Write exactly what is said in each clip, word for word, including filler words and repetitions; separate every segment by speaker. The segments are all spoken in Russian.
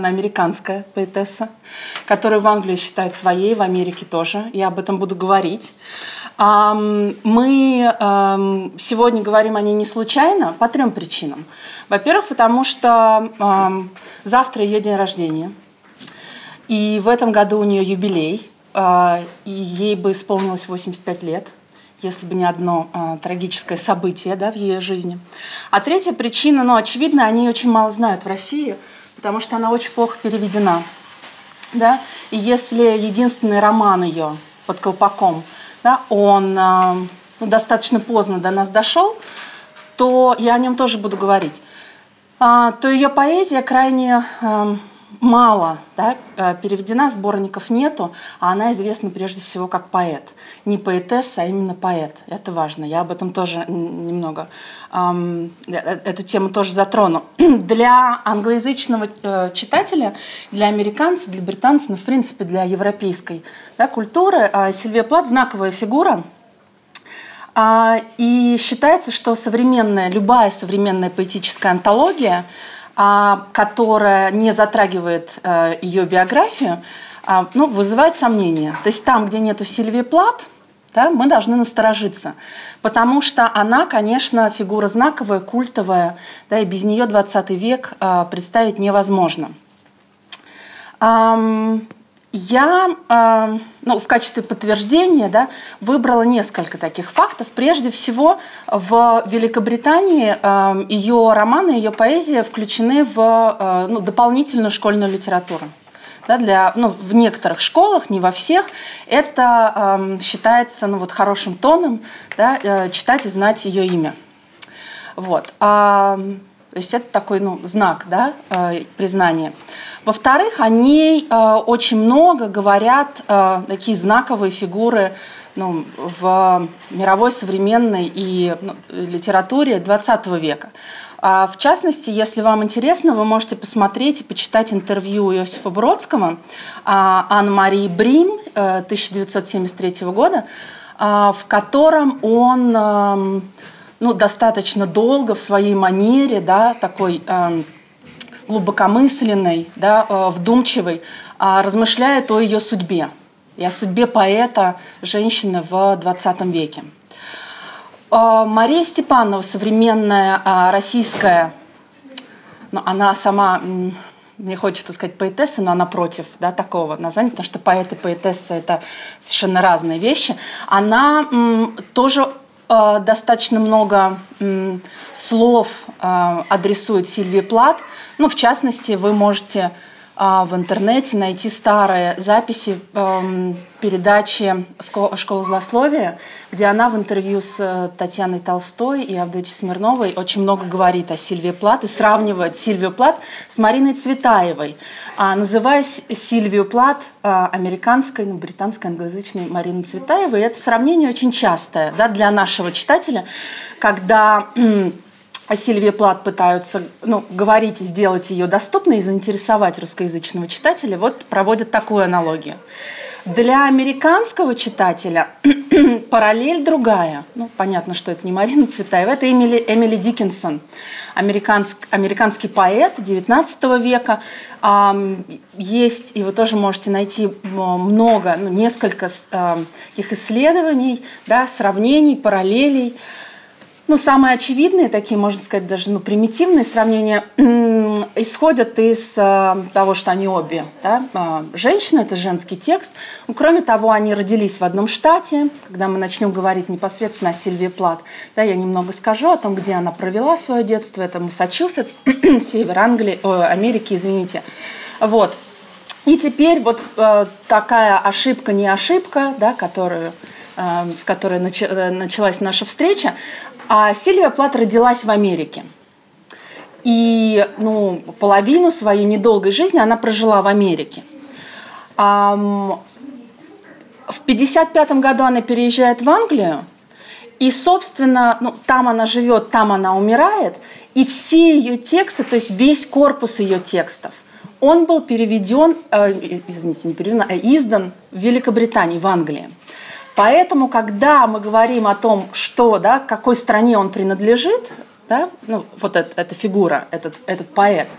Speaker 1: она американская поэтесса, которую в Англии считают своей, в Америке тоже. Я об этом буду говорить. Мы сегодня говорим о ней не случайно, по трем причинам. Во-первых, потому что завтра ее день рождения. И в этом году у нее юбилей. И ей бы исполнилось восемьдесят пять лет, если бы не одно а, трагическое событие, да, в ее жизни. А третья причина, ну, очевидно, они очень мало знают в России, потому что она очень плохо переведена. Да? И если единственный роман ее «Под колпаком», да, он а, ну, достаточно поздно до нас дошел, то я о нем тоже буду говорить. А, то ее поэзия крайне а, мало, да, переведена, сборников нету, а она известна прежде всего как поэт. Не поэтесса, а именно поэт. Это важно. Я об этом тоже немного, эм, эту тему тоже затрону. Для англоязычного э, читателя, для американца, для британца, ну, в принципе, для европейской, да, культуры э, Сильвия Плат – знаковая фигура. Э, и считается, что современная, любая современная поэтическая антология, которая не затрагивает э, ее биографию, э, ну, вызывает сомнения. То есть там, где нету Сильвии Плат, да, мы должны насторожиться, потому что она, конечно, фигура знаковая, культовая, да, и без нее двадцатый век э, представить невозможно. Эм, я э, ну, в качестве подтверждения, да, выбрала несколько таких фактов. Прежде всего, в Великобритании э, ее романы, ее поэзия включены в э, ну, дополнительную школьную литературу. Да, для, ну, в некоторых школах, не во всех, это э, считается ну, вот, хорошим тоном, да, э, читать и знать ее имя. Вот. А, то есть это такой ну, знак, да, э, признания. Во-вторых, о ней э, очень много говорят э, такие знаковые фигуры ну, в мировой современной и ну, литературе двадцатого века. А, в частности, если вам интересно, вы можете посмотреть и почитать интервью Иосифа Бродского э, Анны-Марии Брим э, тысяча девятьсот семьдесят третьего года, э, в котором он э, ну, достаточно долго в своей манере, да, такой... Э, глубокомысленной, да, вдумчивой, размышляет о ее судьбе и о судьбе поэта, женщины в двадцатом веке. Мария Степанова, современная российская, ну, она сама, мне хочется сказать поэтесса, но она против, да, такого названия, потому что поэт и поэтесса – это совершенно разные вещи. Она м, тоже э, достаточно много м, слов э, адресует Сильвии Плат. Ну, в частности, вы можете а, в интернете найти старые записи э, передачи «Школа злословия», где она в интервью с Татьяной Толстой и Авдотьей Смирновой очень много говорит о Сильвии Плат и сравнивает Сильвию Плат с Мариной Цветаевой, а, называя Сильвию Плат а, американской, ну, британской, англоязычной Мариной Цветаевой. И это сравнение очень частое, да, для нашего читателя, когда... о Сильвии Плат пытаются ну, говорить и сделать ее доступной и заинтересовать русскоязычного читателя, вот проводят такую аналогию. Для американского читателя параллель другая. Ну, понятно, что это не Марина Цветаева, это Эмили, Эмили Диккенсон, американск, американский поэт девятнадцатого века. Есть, и вы тоже можете найти много, ну, несколько таких исследований, да, сравнений, параллелей. Ну, самые очевидные, такие, можно сказать, даже ну, примитивные сравнения исходят из э, того, что они обе, да, э, женщины, это женский текст. Ну, кроме того, они родились в одном штате. Когда мы начнем говорить непосредственно о Сильвии Плат, да, я немного скажу о том, где она провела свое детство. Это Массачусетс, север Англии, о, Америки, извините. Вот. И теперь вот э, такая ошибка, не ошибка, да, которую, э, с которой нач, э, началась наша встреча. А Сильвия Плат родилась в Америке. И ну, половину своей недолгой жизни она прожила в Америке. В пятьдесят пятом году она переезжает в Англию. И, собственно, ну, там она живет, там она умирает. И все ее тексты, то есть весь корпус ее текстов, он был переведен, э, извините, не переведен, а издан в Великобритании, в Англии. Поэтому, когда мы говорим о том, что, да, к какой стране он принадлежит, да, ну, вот это, эта фигура, этот, этот поэт,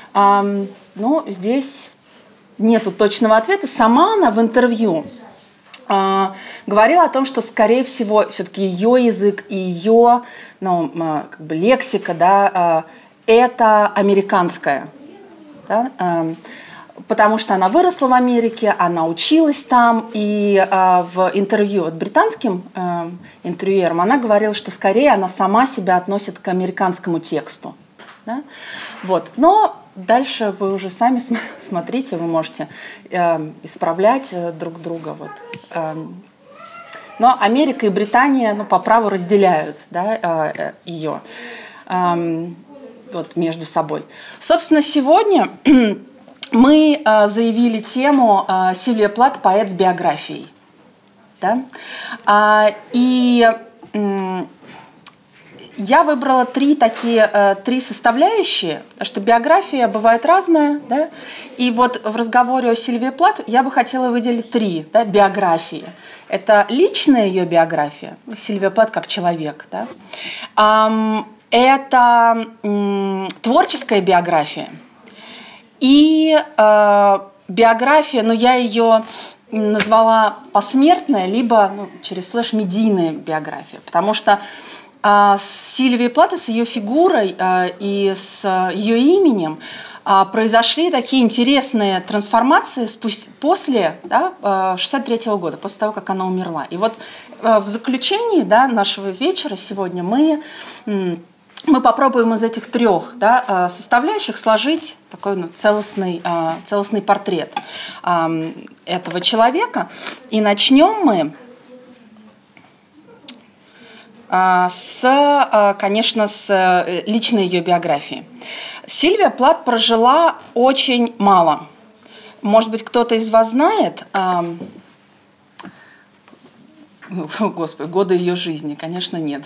Speaker 1: Ну, здесь нету точного ответа. Сама она в интервью говорила о том, что, скорее всего, все-таки ее язык и ее, ну, как бы лексика, да, это американская. Да? Потому что она выросла в Америке, она училась там, и э, в интервью вот британским э, интервьюерам она говорила, что скорее она сама себя относит к американскому тексту. Да? Вот. Но дальше вы уже сами см- смотрите, вы можете э, исправлять э, друг друга. Вот. Э, но Америка и Британия, ну, по праву разделяют, да, э, ее э, вот, между собой. Собственно, сегодня мы э, заявили тему э, Сильвия Плат «Поэт с биографией». Да? А, и э, я выбрала три такие, э, три составляющие, потому что биография бывает разная. Да? И вот в разговоре о Сильвии Плат я бы хотела выделить три, да, биографии. Это личная ее биография, Сильвия Плат как человек. Да? А, это э, творческая биография. И э, биография, ну, я ее назвала посмертная, либо ну, через слэш медийная биография, потому что э, с Сильвией Плат, с ее фигурой э, и с ее именем э, произошли такие интересные трансформации спустя, после да, шестьдесят третьего года, после того, как она умерла. И вот э, в заключении да, нашего вечера сегодня мы... Э, Мы попробуем из этих трех да, составляющих сложить такой ну, целостный, целостный портрет этого человека. И начнем мы с, конечно, с личной ее биографии. Сильвия Плат прожила очень мало. Может быть, кто-то из вас знает, господи, годы ее жизни, конечно, нет.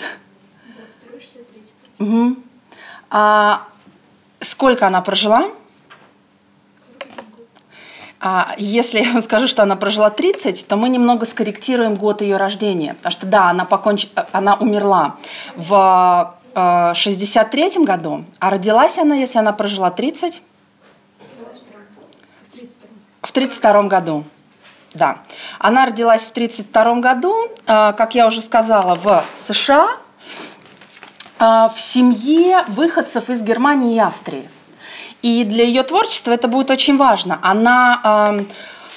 Speaker 1: Угу. А сколько она прожила? А если я вам скажу, что она прожила тридцать, то мы немного скорректируем год ее рождения. Потому что, да, она, поконч... она умерла в шестьдесят третьем году, а родилась она, если она прожила тридцать, в тридцать втором году. Да. Она родилась в тридцать втором году, как я уже сказала, в США, в семье выходцев из Германии и Австрии. И для ее творчества это будет очень важно. Она э,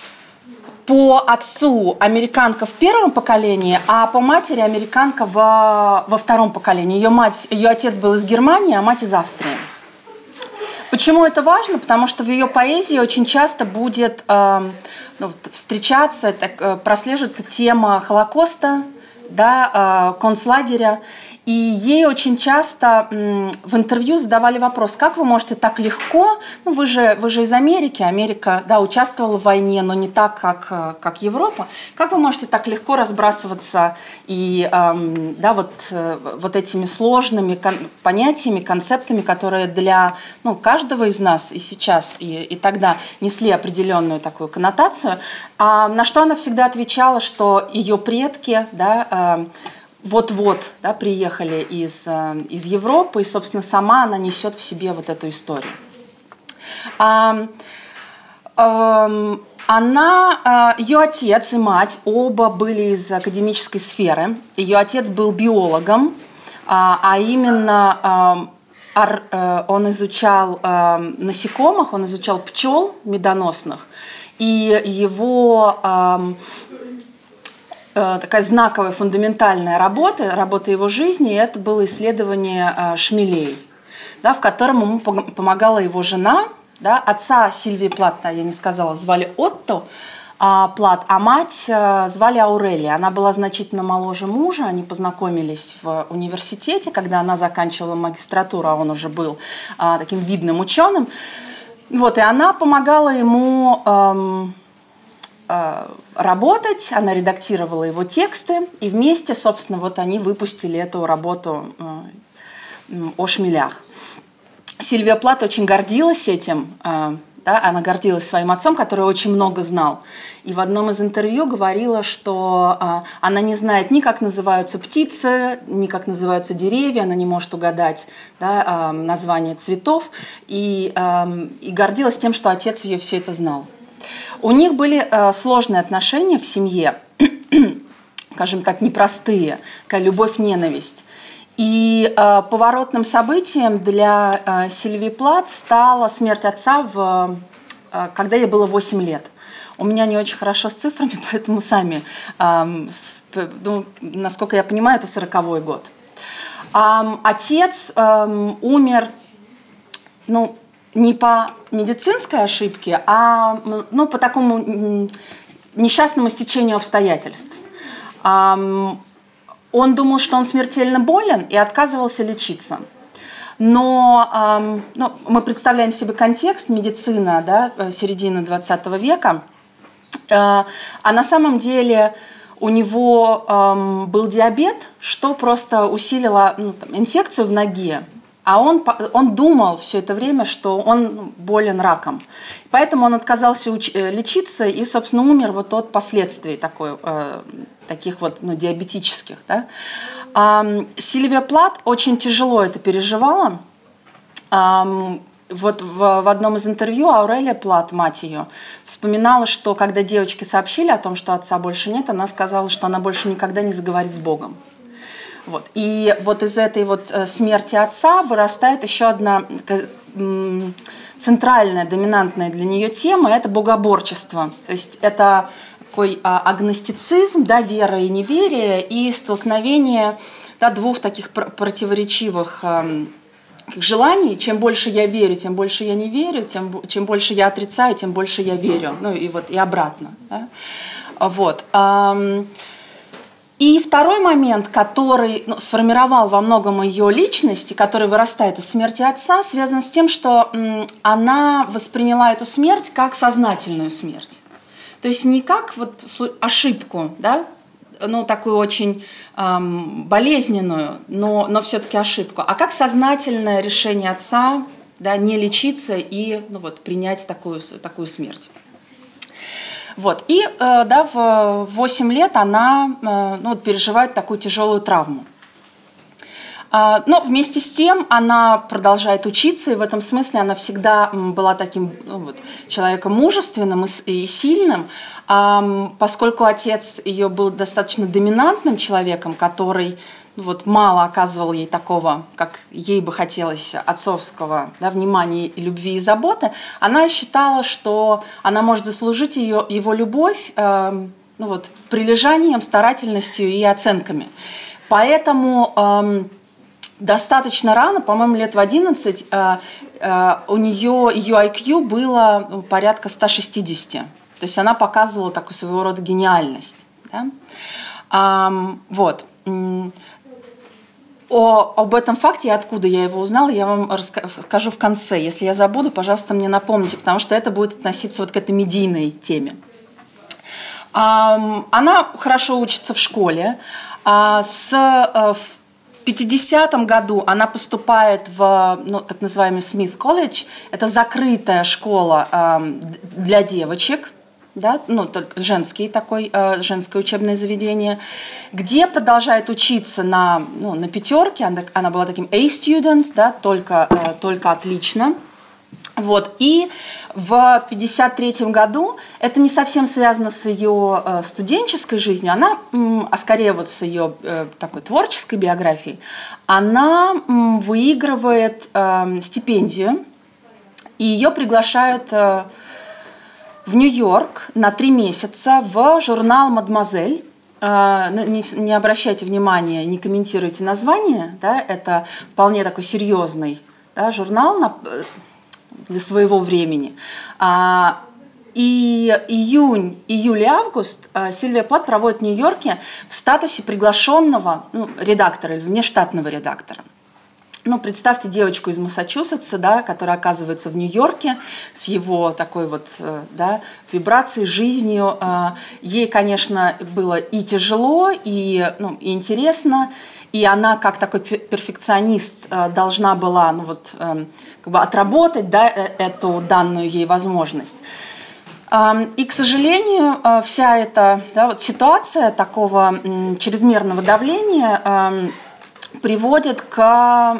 Speaker 1: по отцу американка в первом поколении, а по матери американка во, во втором поколении. Ее, мать, ее отец был из Германии, а мать из Австрии. Почему это важно? Потому что в ее поэзии очень часто будет э, ну, встречаться, так, э, прослеживаться тема Холокоста, да, э, концлагеря. И ей очень часто м, в интервью задавали вопрос, как вы можете так легко, ну вы же, вы же из Америки, Америка да, участвовала в войне, но не так, как, как Европа, как вы можете так легко разбрасываться и эм, да, вот, э, вот этими сложными кон- понятиями, концептами, которые для ну, каждого из нас и сейчас, и, и тогда несли определенную такую коннотацию, а на что она всегда отвечала, что ее предки, да, э, вот-вот да, приехали из, из Европы, и, собственно, сама она несет в себе вот эту историю. А, а, она, ее отец и мать оба были из академической сферы. Ее отец был биологом, а, а именно а, он изучал а, насекомых, он изучал пчел медоносных, и его... А, такая знаковая, фундаментальная работа, работа его жизни, и это было исследование э, шмелей, да, в котором ему помогала его жена. Да, отца Сильвии Плат, я не сказала, звали Отто э, Плат, а мать э, звали Аурелия. Она была значительно моложе мужа, они познакомились в университете, когда она заканчивала магистратуру, а он уже был э, таким видным ученым. Вот, и она помогала ему... Э, работать, она редактировала его тексты, и вместе, собственно, вот они выпустили эту работу о шмелях. Сильвия Плат очень гордилась этим, Да? Она гордилась своим отцом, который очень много знал. И в одном из интервью говорила, что а, она не знает ни как называются птицы, ни как называются деревья, она не может угадать, да, а, название цветов, и, а, и гордилась тем, что отец ее все это знал. У них были а, сложные отношения в семье, скажем так, непростые, такая любовь-ненависть. И э, поворотным событием для э, Сильвии Плат стала смерть отца, в, э, когда ей было восемь лет. У меня не очень хорошо с цифрами, поэтому сами, э, с, ну, насколько я понимаю, это сороковой год. Э, отец э, умер, ну, не по медицинской ошибке, а ну, по такому несчастному стечению обстоятельств. Э, Он думал, что он смертельно болен, и отказывался лечиться. Но эм, ну, мы представляем себе контекст, медицина, да, середины двадцатого века. Э, а на самом деле у него эм, был диабет, что просто усилило ну, там, инфекцию в ноге. А он, он думал все это время, что он болен раком. Поэтому он отказался уч- лечиться и, собственно, умер вот от последствий такой, э, таких вот ну, диабетических. Да? А, Сильвия Плат очень тяжело это переживала. А, вот в, в одном из интервью Аурелия Плат, мать ее, вспоминала, что когда девочки сообщили о том, что отца больше нет, она сказала, что она больше никогда не заговорит с Богом. Вот. И вот из этой вот смерти отца вырастает еще одна центральная, доминантная для нее тема – это богоборчество. То есть это такой агностицизм, да, вера и неверие, и столкновение да, двух таких противоречивых желаний. Чем больше я верю, тем больше я не верю, тем, чем больше я отрицаю, тем больше я верю. Ну и вот и обратно. Да? Вот. И второй момент, который ну, сформировал во многом ее личность, и который вырастает из смерти отца, связан с тем, что м, она восприняла эту смерть как сознательную смерть. То есть не как вот ошибку, да, ну, такую очень эм, болезненную, но, но все-таки ошибку, а как сознательное решение отца да, не лечиться и ну, вот, принять такую, такую смерть. Вот. И э, да, в восемь лет она э, ну, вот, переживает такую тяжелую травму. Э, но вместе с тем она продолжает учиться, и в этом смысле она всегда была таким ну, вот, человеком мужественным и, и сильным, э, поскольку отец ее был достаточно доминантным человеком, который вот, мало оказывал ей такого, как ей бы хотелось, отцовского да, внимания, и любви и заботы, она считала, что она может заслужить ее, его любовь э, ну, вот, прилежанием, старательностью и оценками. Поэтому э, достаточно рано, по-моему, лет в одиннадцать, э, э, у нее ее ай кью было ну, порядка ста шестидесяти. То есть она показывала такую своего рода гениальность. Да? Э, вот. О, об этом факте и откуда я его узнала, я вам расскажу в конце. Если я забуду, пожалуйста, мне напомните, потому что это будет относиться вот к этой медийной теме. Она хорошо учится в школе. С, в пятидесятом году она поступает в ну, так называемый Смит колледж. Это закрытая школа для девочек. Да, ну, только женский такой, э, женское учебное заведение, где продолжает учиться на, ну, на пятерке, она, она была таким A-student, да, только, э, только отлично. Вот. И в пятьдесят третьем году, это не совсем связано с ее э, студенческой жизнью, она, м, а скорее вот с ее э, такой творческой биографией, она м, выигрывает э, стипендию, и ее приглашают э, в Нью-Йорк на три месяца в журнал «Мадемуазель». Не, не обращайте внимания, не комментируйте название. Да, это вполне такой серьезный да, журнал на, для своего времени. И июнь, июль и август Сильвия Плат проводит в Нью-Йорке в статусе приглашенного ну, редактора или внештатного редактора. Ну, представьте девочку из Массачусетса, да, которая оказывается в Нью-Йорке с его такой вот да, вибрацией, жизнью. Ей, конечно, было и тяжело, и, ну, и интересно. И и она, как такой перфекционист, должна была ну, вот, как бы отработать да, эту данную ей возможность. И, к сожалению, вся эта да, вот ситуация такого чрезмерного давления приводит к,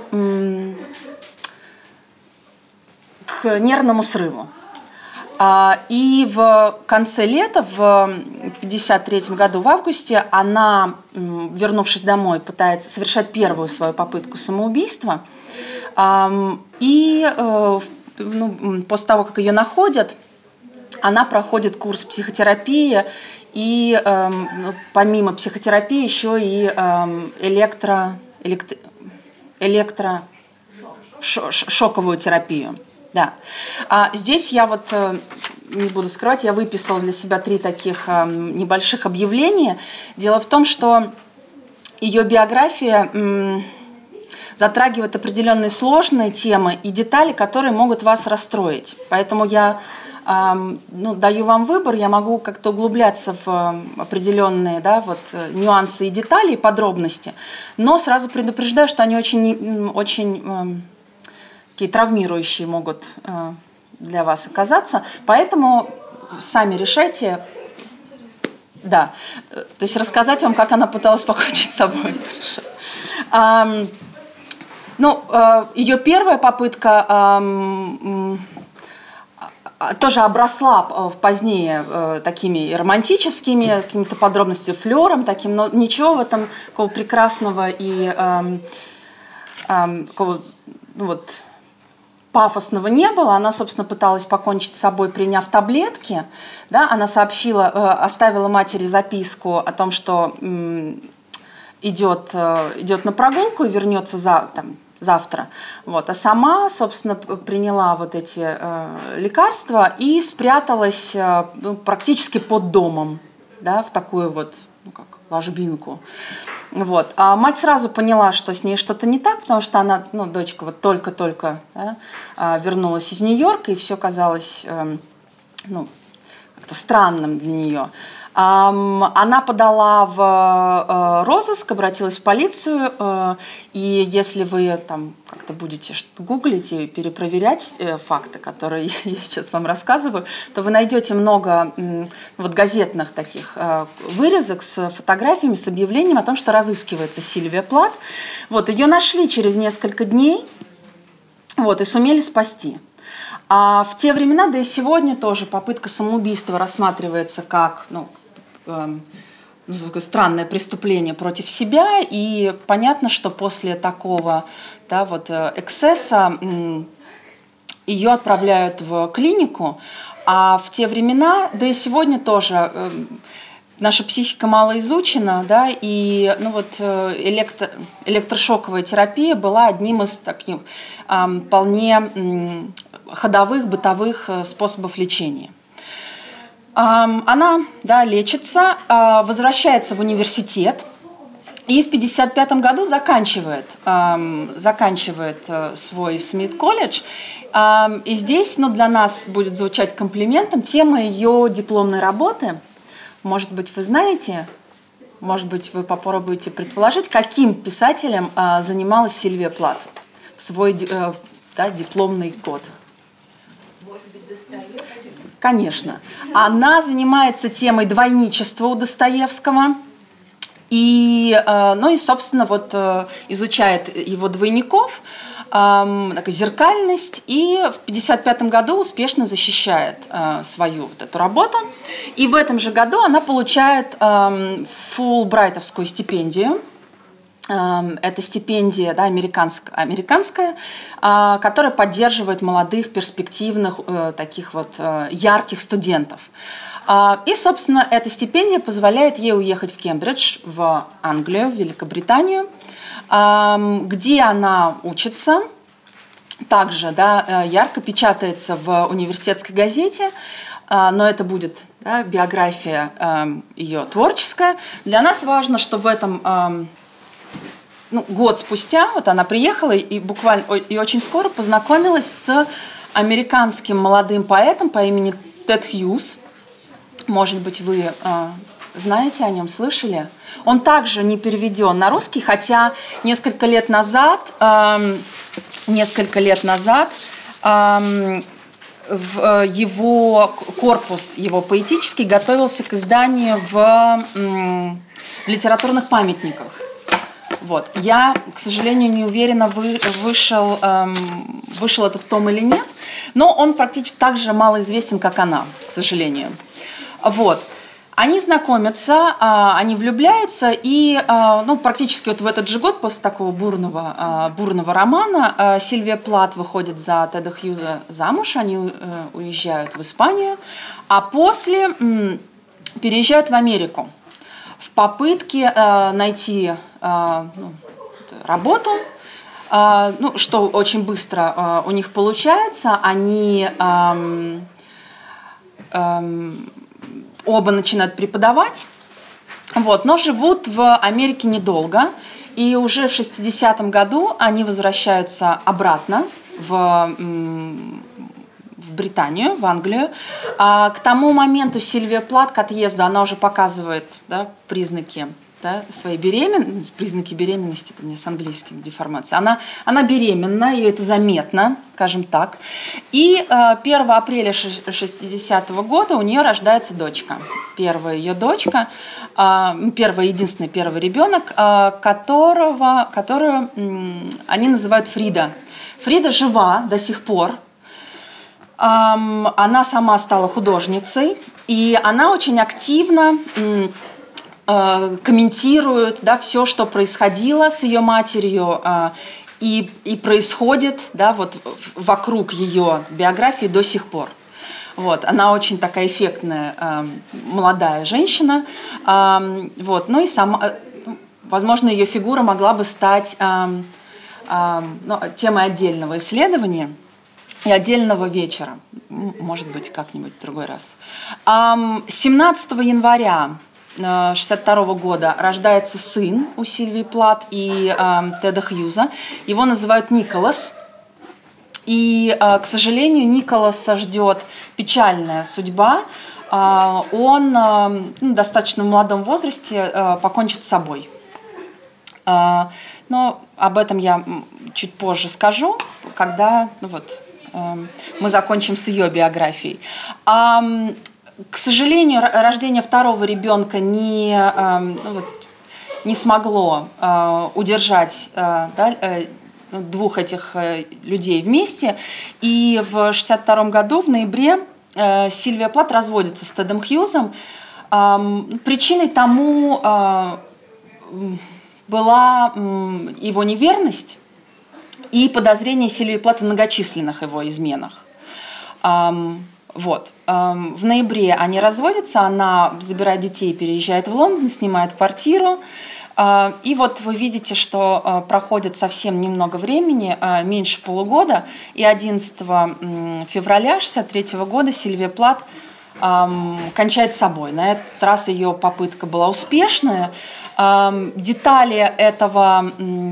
Speaker 1: к нервному срыву. И в конце лета, в пятьдесят третьем году, в августе, она, вернувшись домой, пытается совершать первую свою попытку самоубийства. И ну, после того, как ее находят, она проходит курс психотерапии, и э, помимо психотерапии еще и э, электро, электро, электро шо, шоковую терапию. Да. А здесь я вот, э, не буду скрывать, я выписала для себя три таких э, небольших объявления. Дело в том, что ее биография э, затрагивает определенные сложные темы и детали, которые могут вас расстроить. Поэтому я ну, даю вам выбор, я могу как-то углубляться в определенные да, вот, нюансы и детали, и подробности, но сразу предупреждаю, что они очень, очень такие травмирующие могут для вас оказаться, поэтому сами решайте, да, то есть рассказать вам, как она пыталась покончить с собой. Ну, ее первая попытка тоже обросла позднее э, такими романтическими какими-то подробностями, флером таким, но ничего в этом такого прекрасного и э, э, такого, ну, вот, пафосного не было. Она, собственно, пыталась покончить с собой, приняв таблетки. Да? Она сообщила, э, оставила матери записку о том, что э, идет, э, идет на прогулку и вернется за... Там, завтра. Вот. А сама, собственно, приняла вот эти э, лекарства и спряталась э, ну, практически под домом, да, в такую вот, ну, как ложбинку. Вот. А мать сразу поняла, что с ней что-то не так, потому что она, ну, дочка вот только-только да, вернулась из Нью-Йорка, и все казалось э, ну, как-то странным для нее. Она подала в розыск, обратилась в полицию, и если вы там как-то будете гуглить и перепроверять факты, которые я сейчас вам рассказываю, то вы найдете много вот газетных таких вырезок с фотографиями, с объявлением о том, что разыскивается Сильвия Плат. Вот, ее нашли через несколько дней вот, и сумели спасти. А в те времена, да и сегодня тоже, попытка самоубийства рассматривается как, ну, странное преступление против себя, и понятно, что после такого да, вот, эксцесса ее отправляют в клинику, а в те времена, да и сегодня тоже, наша психика мало изучена, да, и ну, вот, электро, электрошоковая терапия была одним из таких вполне ходовых, бытовых способов лечения. Она да, лечится, возвращается в университет и в пятьдесят пятом году заканчивает, заканчивает свой Смит-колледж. И здесь ну, для нас будет звучать комплиментом тема ее дипломной работы. Может быть, вы знаете, может быть, вы попробуете предположить, каким писателем занималась Сильвия Плат в свой да, дипломный год. Конечно. Она занимается темой двойничества у Достоевского и, ну и, собственно, вот изучает его двойников, такая зеркальность, и в пятьдесят пятом году успешно защищает свою вот эту работу. И в этом же году она получает фулбрайтовскую стипендию. Это стипендия да, американская, американская, которая поддерживает молодых, перспективных, таких вот ярких студентов. И, собственно, эта стипендия позволяет ей уехать в Кембридж, в Англию, в Великобританию, где она учится. Также да, ярко печатается в университетской газете, но это будет да, биография ее творческая. Для нас важно, что в этом... Ну, год спустя вот она приехала и буквально и очень скоро познакомилась с американским молодым поэтом по имени Тед Хьюз. Может быть, вы э, знаете о нем, слышали? Он также не переведен на русский, хотя несколько лет назад, эм, несколько лет назад эм, в его корпус, его поэтический, готовился к изданию в, эм, в литературных памятниках. Вот. Я, к сожалению, не уверена, вы, вышел, эм, вышел этот том или нет, но он практически так же малоизвестен, как она, к сожалению. Вот. Они знакомятся, они влюбляются, и ну, практически вот в этот же год, после такого бурного, бурного романа, Сильвия Плат выходит за Теда Хьюза замуж, они уезжают в Испанию, а после переезжают в Америку в попытке найти ну, работу, ну, что очень быстро у них получается. Они эм, эм, оба начинают преподавать, вот, но живут в Америке недолго, и уже в шестидесятом году они возвращаются обратно в, в Британию, в Англию. А к тому моменту Сильвия Плат к отъезду, она уже показывает, да, признаки, да, своей беременности, признаки беременности, это мне с английским деформацией. Она, она беременна, и это заметно, скажем так. И э, первого апреля шестидесятого года у нее рождается дочка. Первая ее дочка, э, первый, единственный первый ребенок, э, которого, которую э, они называют Фрида. Фрида жива до сих пор. Э, она сама стала художницей, и она очень активно Э, комментирует, да, все, что происходило с ее матерью э, и, и происходит, да, вот, вокруг ее биографии до сих пор. Вот, она очень такая эффектная э, молодая женщина. Э, вот, ну и сама, возможно, ее фигура могла бы стать э, э, ну, темой отдельного исследования и отдельного вечера. Может быть, как-нибудь в другой раз. Э, семнадцатого января шестьдесят второго года рождается сын у Сильвии Плат и э, Теда Хьюза. Его называют Николас. И, э, к сожалению, Николаса ждет печальная судьба. Э, он э, ну, достаточно в молодом возрасте э, покончит с собой. Э, но об этом я чуть позже скажу, когда ну, вот, э, мы закончим с ее биографией. Э, К сожалению, рождение второго ребенка не, ну, вот, не смогло удержать, да, двух этих людей вместе. И в шестьдесят втором году, в ноябре, Сильвия Плат разводится с Тедом Хьюзом. Причиной тому была его неверность и подозрение Сильвии Плат в многочисленных его изменах. Вот. В ноябре они разводятся, она забирает детей, переезжает в Лондон, снимает квартиру. И вот вы видите, что проходит совсем немного времени, меньше полугода, и одиннадцатого февраля шестьдесят третьего года Сильвия Плат кончает с собой. На этот раз ее попытка была успешная. Детали этого,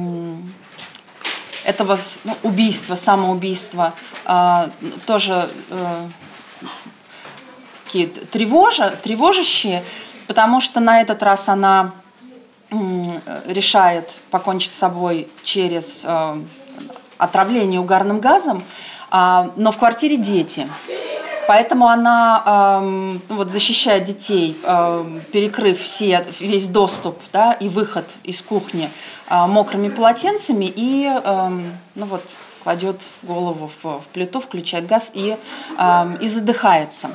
Speaker 1: этого ну, убийства, самоубийства тоже тревожа, тревожащие, потому что на этот раз она решает покончить с собой через э, отравление угарным газом, э, но в квартире дети. Поэтому она э, вот, защищает детей, э, перекрыв все, весь доступ, да, и выход из кухни э, мокрыми полотенцами и э, ну, вот, кладет голову в, в плиту, включает газ и, э, и задыхается.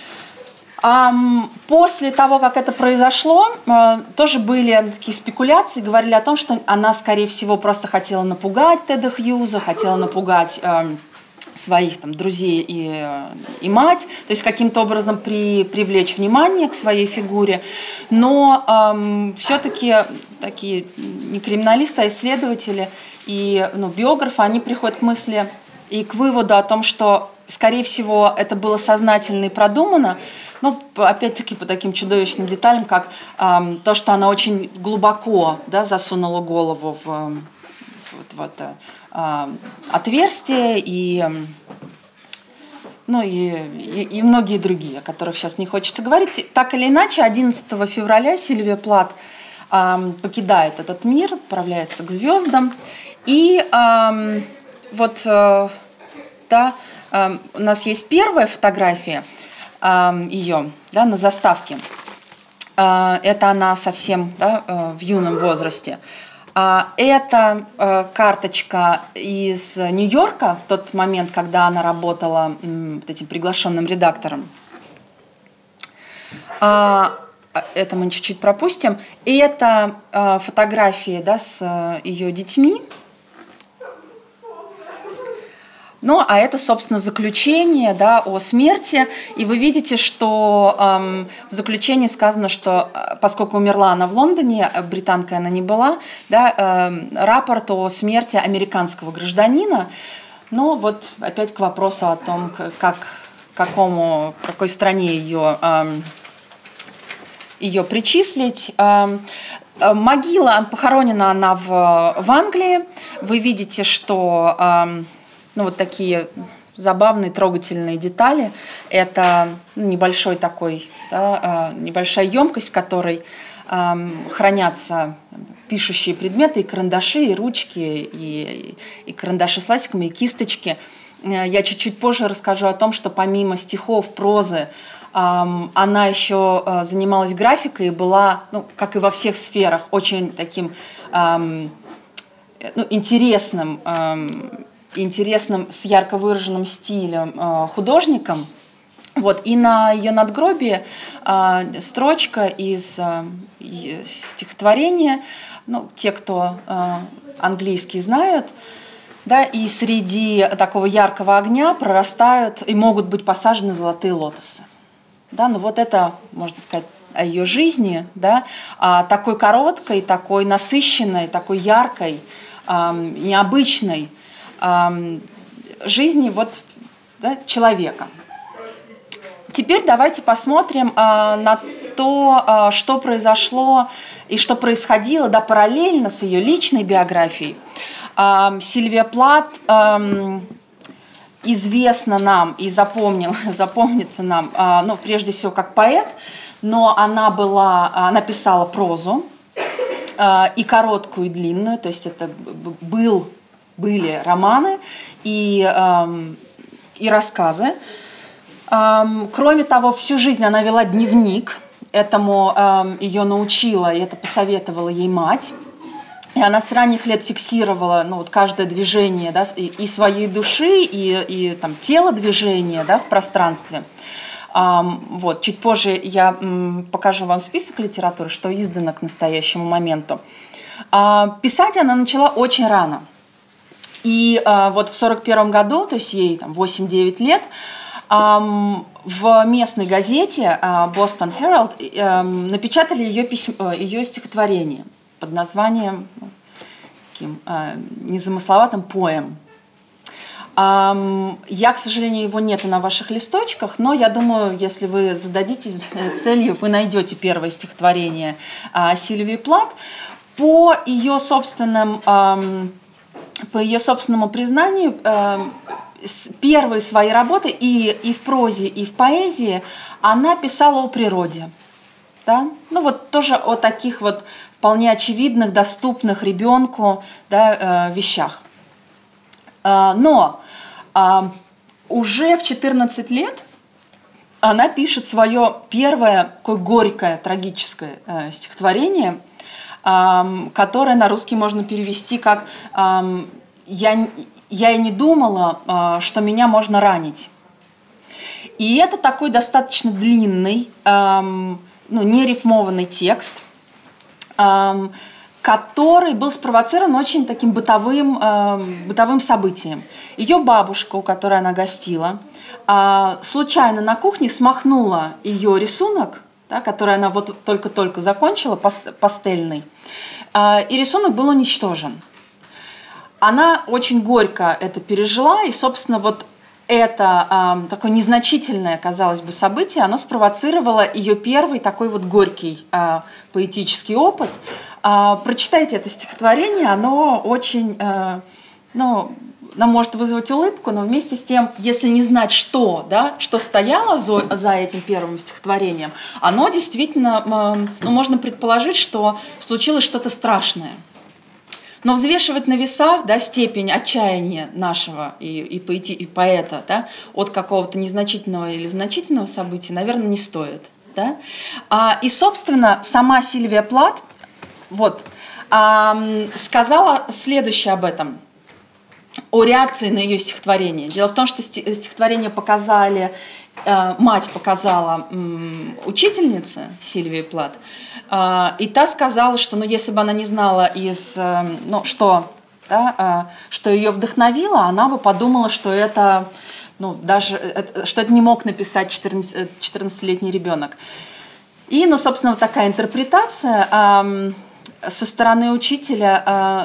Speaker 1: После того, как это произошло, тоже были такие спекуляции, говорили о том, что она, скорее всего, просто хотела напугать Теда Хьюза, хотела напугать своих там, друзей и, и мать, то есть каким-то образом при, привлечь внимание к своей фигуре. Но эм, все-таки такие не криминалисты, а исследователи и ну, биографы, они приходят к мысли и к выводу о том, что, скорее всего, это было сознательно и продумано. Ну, опять-таки, по таким чудовищным деталям, как э, то, что она очень глубоко, да, засунула голову в, в, в это э, отверстие и, ну и, и, и многие другие, о которых сейчас не хочется говорить. Так или иначе, одиннадцатого февраля Сильвия Плат э, покидает этот мир, отправляется к звездам. И э, вот э, да, э, у нас есть первая фотография э, ее, да, на заставке. Э, это она совсем, да, э, в юном возрасте. Это карточка из Нью-Йорка в тот момент, когда она работала вот этим приглашенным редактором. Это мы чуть-чуть пропустим. И это фотографии, да, с ее детьми. Ну, а это, собственно, заключение, да, о смерти. И вы видите, что эм, в заключении сказано, что поскольку умерла она в Лондоне, британкой она не была, да, э, рапорт о смерти американского гражданина. Но вот опять к вопросу о том, как, какому, какой стране ее, э, ее причислить. Э, могила, похоронена она в, в Англии. Вы видите, что... Э, Ну, вот такие забавные, трогательные детали. Это небольшой такой, да, небольшая емкость, в которой э, хранятся пишущие предметы, и карандаши, и ручки, и, и карандаши с ластиками, и кисточки. Я чуть-чуть позже расскажу о том, что помимо стихов, прозы, э, она еще занималась графикой и была, ну, как и во всех сферах, очень таким э, ну, интересным, э, интересным, с ярко выраженным стилем э, художником. Вот. И на ее надгробии э, строчка из э, стихотворения, ну, те, кто э, английский знают, да, и среди такого яркого огня прорастают и могут быть посажены золотые лотосы. Да, ну вот это, можно сказать, о ее жизни, да, а такой короткой, такой насыщенной, такой яркой, э, необычной жизни вот, да, человека. Теперь давайте посмотрим а, на то, а, что произошло и что происходило, да, параллельно с ее личной биографией. А, Сильвия Плат а, известна нам и запомнил, запомнится нам, а, ну, прежде всего, как поэт, но она, была, она писала прозу а, и короткую, и длинную, то есть это был... были романы и, эм, и рассказы. Эм, кроме того, всю жизнь она вела дневник. Этому эм, ее научила, и это посоветовала ей мать. И она с ранних лет фиксировала, ну, вот каждое движение, да, и, и своей души, и, и там, телодвижение, да, в пространстве. Эм, вот, чуть позже я м, покажу вам список литературы, что издано к настоящему моменту. Э, писать она начала очень рано. И э, вот в сорок первом году, то есть ей там восемь-девять лет, э, в местной газете Boston Herald э, напечатали ее, письмо, ее стихотворение под названием, ну, таким э, незамысловатым «Поэм». Э, я, к сожалению, его нет на ваших листочках, но я думаю, если вы зададитесь целью, вы найдете первое стихотворение э, Сильвии Плат. По ее собственным... Э, По ее собственному признанию, первые свои работы и, и в прозе, и в поэзии она писала о природе. Да? Ну вот тоже о таких вот вполне очевидных, доступных ребенку, да, вещах. Но уже в четырнадцать лет она пишет свое первое такое горькое, трагическое стихотворение, которое на русский можно перевести как «Я, я и не думала, что меня можно ранить». И это такой достаточно длинный, ну, нерифмованный текст, который был спровоцирован очень таким бытовым, бытовым событием. Ее бабушка, у которой она гостила, случайно на кухне смахнула ее рисунок, да, который она вот только-только закончила, пастельный, и рисунок был уничтожен. Она очень горько это пережила, и, собственно, вот это такое незначительное, казалось бы, событие, оно спровоцировало ее первый такой вот горький поэтический опыт. Прочитайте это стихотворение, оно очень, ну, нам может вызвать улыбку, но вместе с тем, если не знать, что, да, что стояло за, за этим первым стихотворением, оно действительно, ну, можно предположить, что случилось что-то страшное. Но взвешивать на весах, да, степень отчаяния нашего и, и, поэти, и поэта, да, от какого-то незначительного или значительного события, наверное, не стоит. Да? А, и, собственно, сама Сильвия Плат вот, а, сказала следующее об этом, о реакции на ее стихотворение. Дело в том, что стихотворение показали, э, мать показала э, учительнице Сильвии Плат, э, и та сказала, что, ну, если бы она не знала, из, э, ну, что, да, э, что ее вдохновило, она бы подумала, что это, ну, даже, это, что это не мог написать четырнадцатилетний ребенок. И, ну, собственно, вот такая интерпретация э, со стороны учителя э,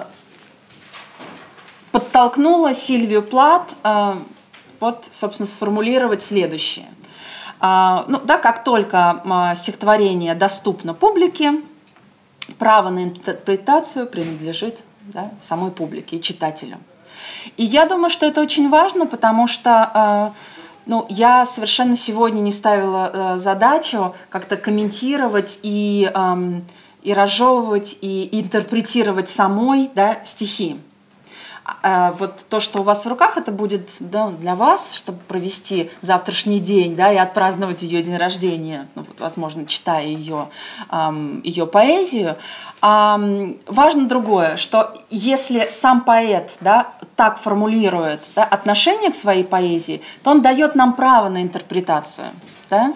Speaker 1: подтолкнула Сильвию Плат э, вот, собственно, сформулировать следующее. Э, ну, да, как только э, стихотворение доступно публике, право на интерпретацию принадлежит, да, самой публике и читателю. И я думаю, что это очень важно, потому что э, ну, я совершенно сегодня не ставила э, задачу как-то комментировать и, э, и разжевывать, и интерпретировать самой, да, стихи. Вот то, что у вас в руках, это будет, да, для вас, чтобы провести завтрашний день, да, и отпраздновать ее день рождения, ну, вот, возможно, читая ее, эм, ее поэзию. Эм, важно другое, что если сам поэт, да, так формулирует, да, отношение к своей поэзии, то он дает нам право на интерпретацию. Да?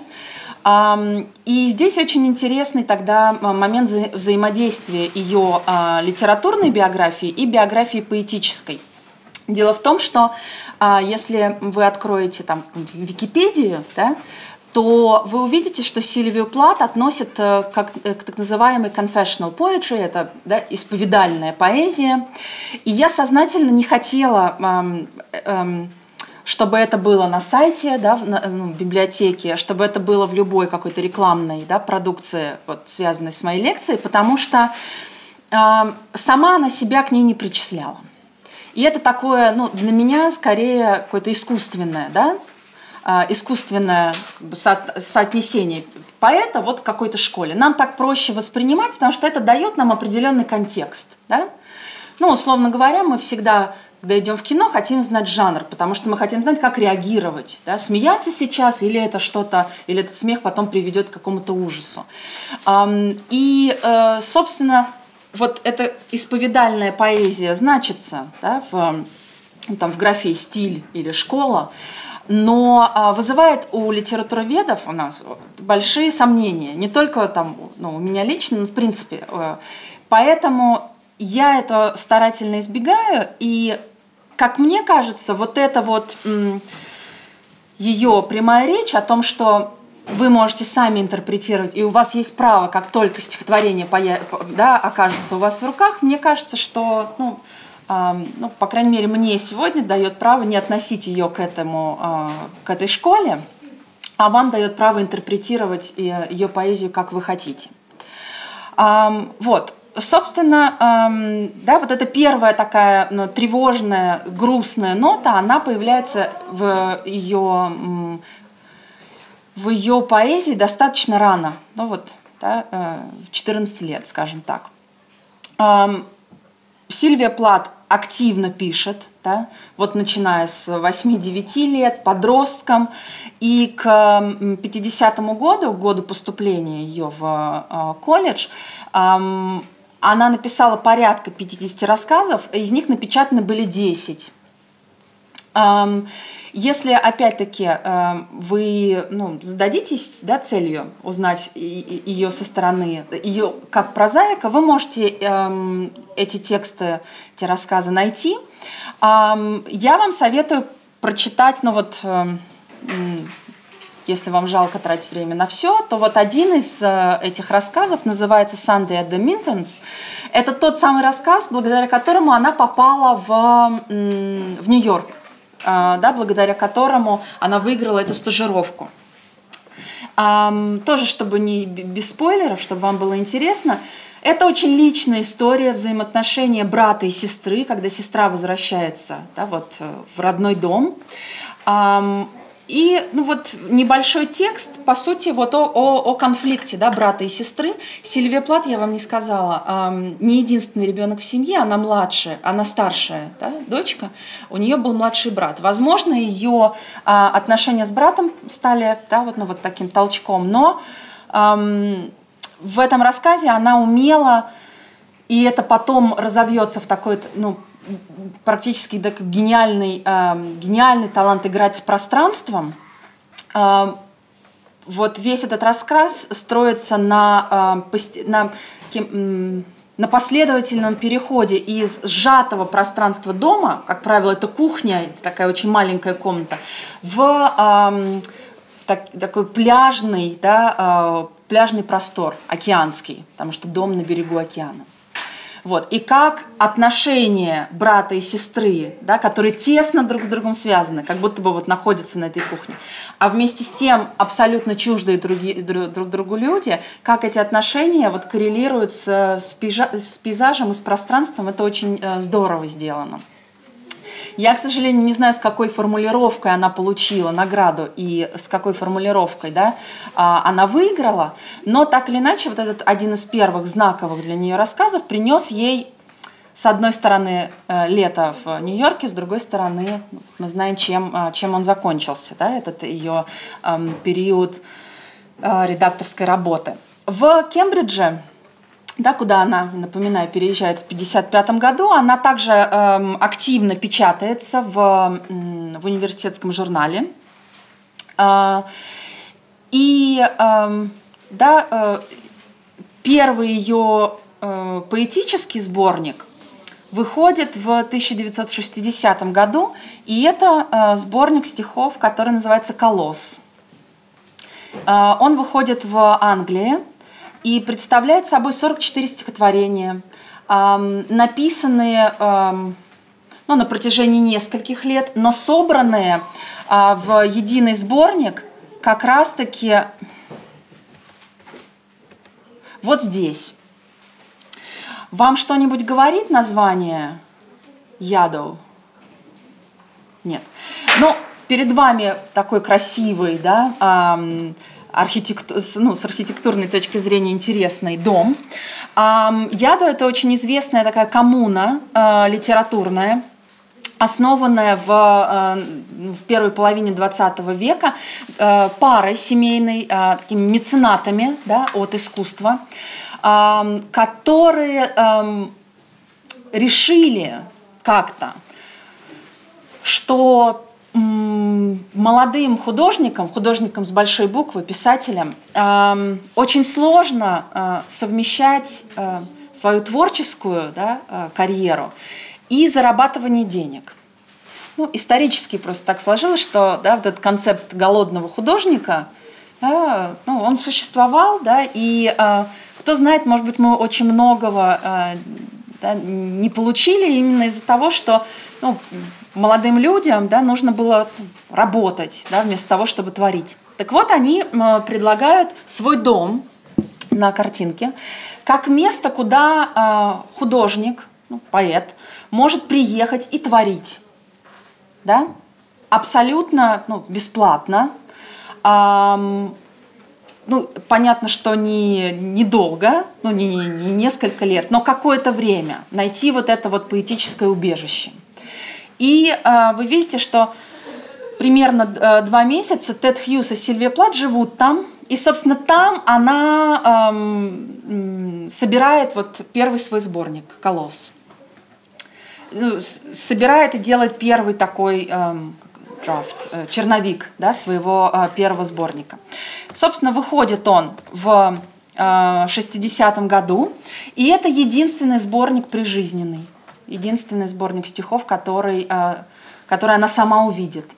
Speaker 1: И здесь очень интересный тогда момент вза взаимодействия ее а, литературной биографии и биографии поэтической. Дело в том, что а, если вы откроете там Википедию, да, то вы увидите, что Сильвию Плат относят как, к так называемой confessional poetry, это, да, исповедальная поэзия. И я сознательно не хотела... Эм, эм, чтобы это было на сайте, да, в, ну, в библиотеке, чтобы это было в любой какой-то рекламной, да, продукции, вот, связанной с моей лекцией, потому что э, сама она себя к ней не причисляла. И это такое, ну, для меня скорее какое-то искусственное, да, э, искусственное, как бы, со соотнесение поэта вот к какой-то школе. Нам так проще воспринимать, потому что это дает нам определенный контекст. Да? Ну, условно говоря, мы всегда... Когда идем в кино, хотим знать жанр, потому что мы хотим знать, как реагировать. Да? Смеяться сейчас, или это что-то, или этот смех потом приведет к какому-то ужасу. И, собственно, вот эта исповедальная поэзия значится, да, в, там, в графе «стиль» или «школа», но вызывает у литературоведов у нас большие сомнения. Не только там, ну, у меня лично, но в принципе. Поэтому я это старательно избегаю, и, как мне кажется, вот эта вот ее прямая речь о том, что вы можете сами интерпретировать, и у вас есть право, как только стихотворение, да, окажется у вас в руках, мне кажется, что, ну, э, ну, по крайней мере, мне сегодня дает право не относить ее к, этому, э, к этой школе, а вам дает право интерпретировать ее поэзию, как вы хотите. Э, вот. Собственно, эм, да, вот эта первая такая, ну, тревожная, грустная нота, она появляется в ее, в ее поэзии достаточно рано, ну вот, да, э, в четырнадцать лет, скажем так. Эм, Сильвия Плат активно пишет, да, вот начиная с восьми-девяти лет, подростком, и к пятидесятому году, к году поступления ее в э, колледж, эм, она написала порядка пятидесяти рассказов, из них напечатаны были десять. Если, опять-таки, вы, ну, зададитесь, да, целью узнать ее со стороны, ее как прозаика, вы можете эти тексты, эти рассказы найти. Я вам советую прочитать, ну вот, если вам жалко тратить время на все, то вот один из э, этих рассказов называется «Sunday at the Mintons». Это тот самый рассказ, благодаря которому она попала в, в Нью-Йорк, э, да, благодаря которому она выиграла эту стажировку. Э, тоже, чтобы не без спойлеров, чтобы вам было интересно, Это очень личная история взаимоотношения брата и сестры, когда сестра возвращается, да, вот, в родной дом. И ну, вот, небольшой текст, по сути, вот о, о, о конфликте, да, брата и сестры. Сильвия Плат, я вам не сказала, не единственный ребенок в семье, она младшая, она старшая, да, дочка, у нее был младший брат. Возможно, ее отношения с братом стали, да, вот, ну, вот таким толчком, но эм, в этом рассказе она умела, и это потом разовьется в такой, ну, практически да, гениальный, э, гениальный талант играть с пространством. Э, вот весь этот рассказ строится на, э, на, э, на последовательном переходе из сжатого пространства дома, как правило, это кухня, такая очень маленькая комната, в э, так, такой пляжный, да, э, пляжный простор, океанский, потому что дом на берегу океана. Вот. И как отношения брата и сестры, да, которые тесно друг с другом связаны, как будто бы вот находятся на этой кухне, а вместе с тем абсолютно чуждые други, друг другу люди, как эти отношения вот коррелируют с, с, пейза, с пейзажем и с пространством, это очень э, здорово сделано. Я, к сожалению, не знаю, с какой формулировкой она получила награду и с какой формулировкой, да, она выиграла, но так или иначе вот этот один из первых знаковых для нее рассказов принес ей, с одной стороны, лето в Нью-Йорке, с другой стороны, мы знаем, чем, чем он закончился, да, этот ее эм, период э, редакторской работы. В Кембридже, да, куда она, напоминаю, переезжает в пятьдесят пятом году, она также э, активно печатается в, э, в университетском журнале. Э, и э, да, э, первый ее э, поэтический сборник выходит в тысяча девятьсот шестидесятом году, и это э, сборник стихов, который называется «Колосс». Э, он выходит в Англии и представляет собой сорок четыре стихотворения, э, написанные э, ну, на протяжении нескольких лет, но собранные э, в единый сборник как раз-таки вот здесь. Вам что-нибудь говорит название Ядоу? Нет. Но перед вами такой красивый, да, э, Архитекту... ну, с архитектурной точки зрения интересный дом. Ядоу – это очень известная такая коммуна э, литературная, основанная в, э, в первой половине двадцатого века э, парой семейной, э, такими меценатами, да, от искусства, э, которые э, решили как-то, что молодым художникам, художникам с большой буквы, писателям, э, очень сложно э, совмещать э, свою творческую, да, э, карьеру и зарабатывание денег. Ну, исторически просто так сложилось, что, да, вот этот концепт голодного художника, да, ну, он существовал, да, и э, кто знает, может быть, мы очень многого э, да, не получили именно из-за того, что, ну, молодым людям, да, нужно было работать, да, вместо того, чтобы творить. Так вот, они предлагают свой дом на картинке как место, куда э, художник, ну, поэт, может приехать и творить. Да? Абсолютно, ну, бесплатно. Эм, ну, понятно, что не, недолго, ну, не, не, не несколько лет, но какое-то время найти вот это вот поэтическое убежище. И э, вы видите, что примерно э, два месяца Тед Хьюз и Сильвия Плат живут там. И, собственно, там она э, э, собирает вот первый свой сборник «Колосс». Ну, собирает и делает первый такой э, драфт, э, черновик, да, своего э, первого сборника. Собственно, выходит он в э, шестидесятом году. И это единственный сборник прижизненный. Единственный сборник стихов, который, который она сама увидит.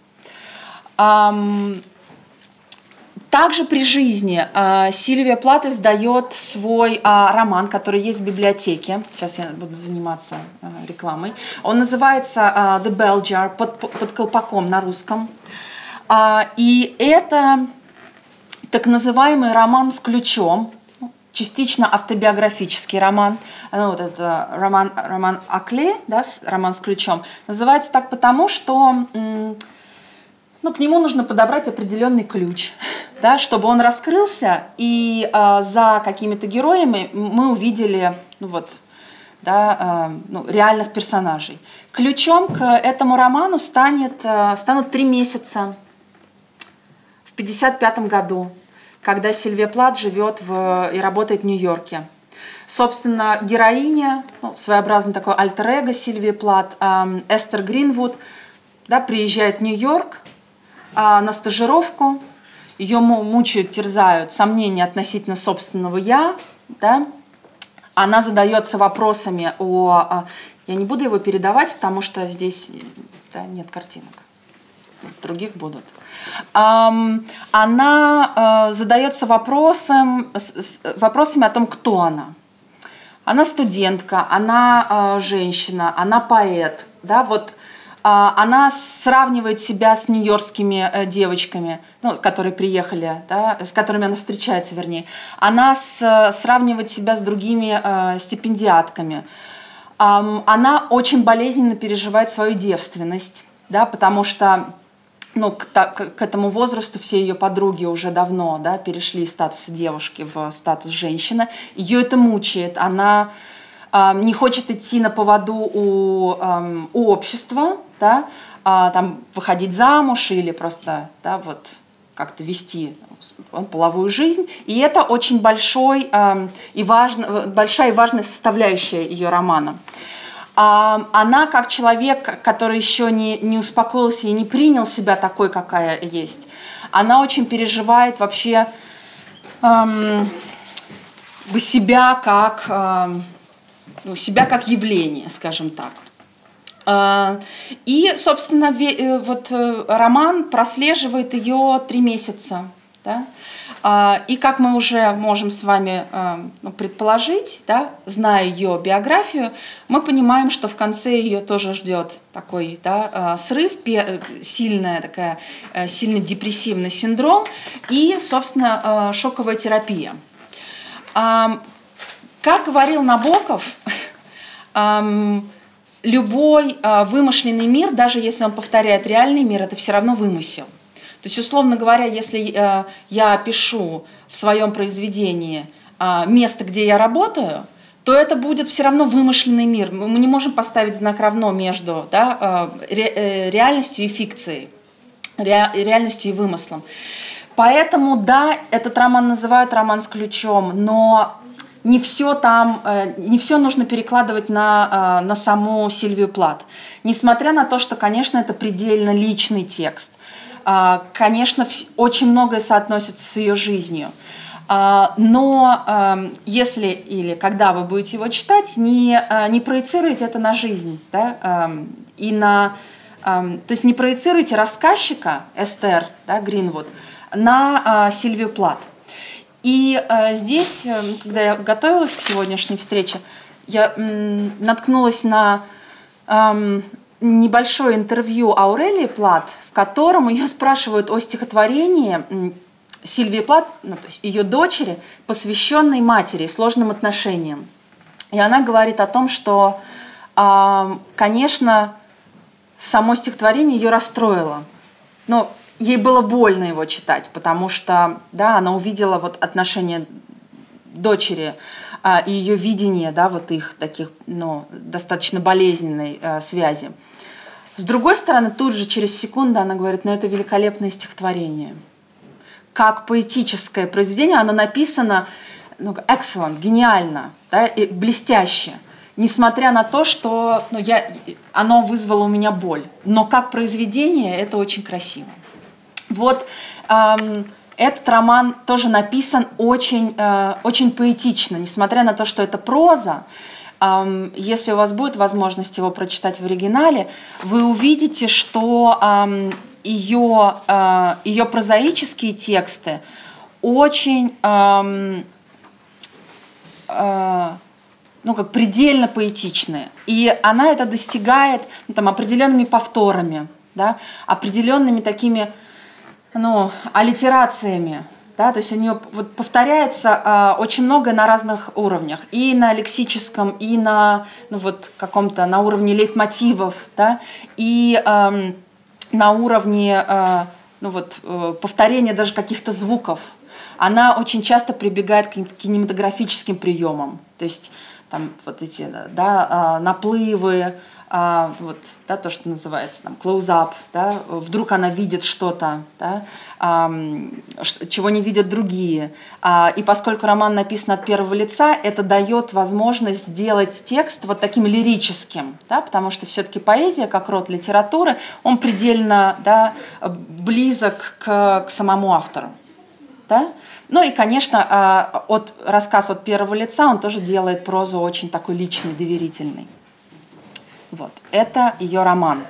Speaker 1: Также при жизни Сильвия Плат издает свой роман, который есть в библиотеке. Сейчас я буду заниматься рекламой. Он называется «The Bell Jar», под, под колпаком на русском. И это так называемый роман с ключом. частично автобиографический роман. Ну, вот это роман, роман «Акле», да, роман с ключом. Называется так потому, что ну, к нему нужно подобрать определенный ключ, да, чтобы он раскрылся, и э, за какими-то героями мы увидели ну, вот, да, э, ну, реальных персонажей. Ключом к этому роману станет, э, станут три месяца в пятьдесят пятом году, когда Сильвия Плат живет в, и работает в Нью-Йорке. Собственно, героиня, ну, своеобразный такой альтер-эго Сильвии Плат, э, Эстер Гринвуд, да, приезжает в Нью-Йорк э, на стажировку. Ее мучают, терзают сомнения относительно собственного «я». Да? Она задается вопросами о... Я не буду его передавать, потому что здесь да, нет картинок. Других будут. Она задается вопросом, вопросами о том, кто она. Она студентка, она женщина, она поэт. Да? Вот она сравнивает себя с нью-йоркскими девочками, ну, которые приехали, да, с которыми она встречается, вернее. Она с, сравнивает себя с другими э, стипендиатками. Эм, она очень болезненно переживает свою девственность, да, потому что ну, к, к, к этому возрасту все ее подруги уже давно да, перешли из статуса девушки в статус женщины. Ее это мучает. Она не хочет идти на поводу у, um, у общества, да, а, там, выходить замуж или просто да, вот, как-то вести половую жизнь. И это очень большой, um, и важно, большая и важная составляющая ее романа. А, она, как человек, который еще не, не успокоился и не принял себя такой, какая есть, она очень переживает вообще um, себя как... Um, Ну, себя как явление, скажем так. И, собственно, вот роман прослеживает ее три месяца. Да? И, как мы уже можем с вами предположить, да, зная ее биографию, мы понимаем, что в конце ее тоже ждет такой да, срыв, сильная такая, сильный депрессивный синдром и, собственно, шоковая терапия. Как говорил Набоков, любой вымышленный мир, даже если он повторяет реальный мир, это все равно вымысел. То есть, условно говоря, если я пишу в своем произведении место, где я работаю, то это будет все равно вымышленный мир. Мы не можем поставить знак равно между да, реальностью и фикцией, реальностью и вымыслом. Поэтому, да, этот роман называют роман с ключом, но... Не все там, не все нужно перекладывать на, на саму Сильвию Плат. Несмотря на то, что, конечно, это предельно личный текст. Конечно, очень многое соотносится с ее жизнью. Но если или когда вы будете его читать, не, не проецируйте это на жизнь. Да? И на, то есть не проецируйте рассказчика Эстер да, Гринвуд на Сильвию Плат. И э, здесь, э, когда я готовилась к сегодняшней встрече, я э, наткнулась на э, небольшое интервью Аурелии Плат, в котором ее спрашивают о стихотворении э, Сильвии Плат, ну, то есть ее дочери, посвященной матери, сложным отношениям. И она говорит о том, что, э, конечно, само стихотворение ее расстроило. Но ей было больно его читать, потому что да, она увидела вот отношения дочери а, и ее видение да, вот их таких ну, достаточно болезненной а, связи. С другой стороны, тут же через секунду она говорит, ну это великолепное стихотворение. Как поэтическое произведение, оно написано ну, excellent, гениально, да, и блестяще. Несмотря на то, что ну, я, оно вызвало у меня боль. Но как произведение это очень красиво. Вот эм, этот роман тоже написан очень, э, очень поэтично, несмотря на то, что это проза. Эм, если у вас будет возможность его прочитать в оригинале, вы увидите, что эм, ее, э, ее прозаические тексты очень эм, э, ну, как предельно поэтичные. И она это достигает ну, там, определенными повторами, да, определенными такими... ну, аллитерациями, Да, то есть у нее вот повторяется э, очень много на разных уровнях. И на лексическом, и на, ну, вот, каком-то, на уровне лейтмотивов, да, и э, на уровне э, ну, вот, э, повторения даже каких-то звуков. Она очень часто прибегает к кинематографическим приемам. То есть там вот эти, да, э, наплывы, Uh, вот, да, то, что называется там close-up, да, вдруг она видит что-то, да, um, чего не видят другие. Uh, и поскольку роман написан от первого лица, это дает возможность сделать текст вот таким лирическим, да, потому что все-таки поэзия, как род литературы, он предельно, да, близок к, к самому автору. Да? Ну и, конечно, от, рассказ от первого лица, он тоже делает прозу очень такой личной, доверительной. Вот, это ее роман.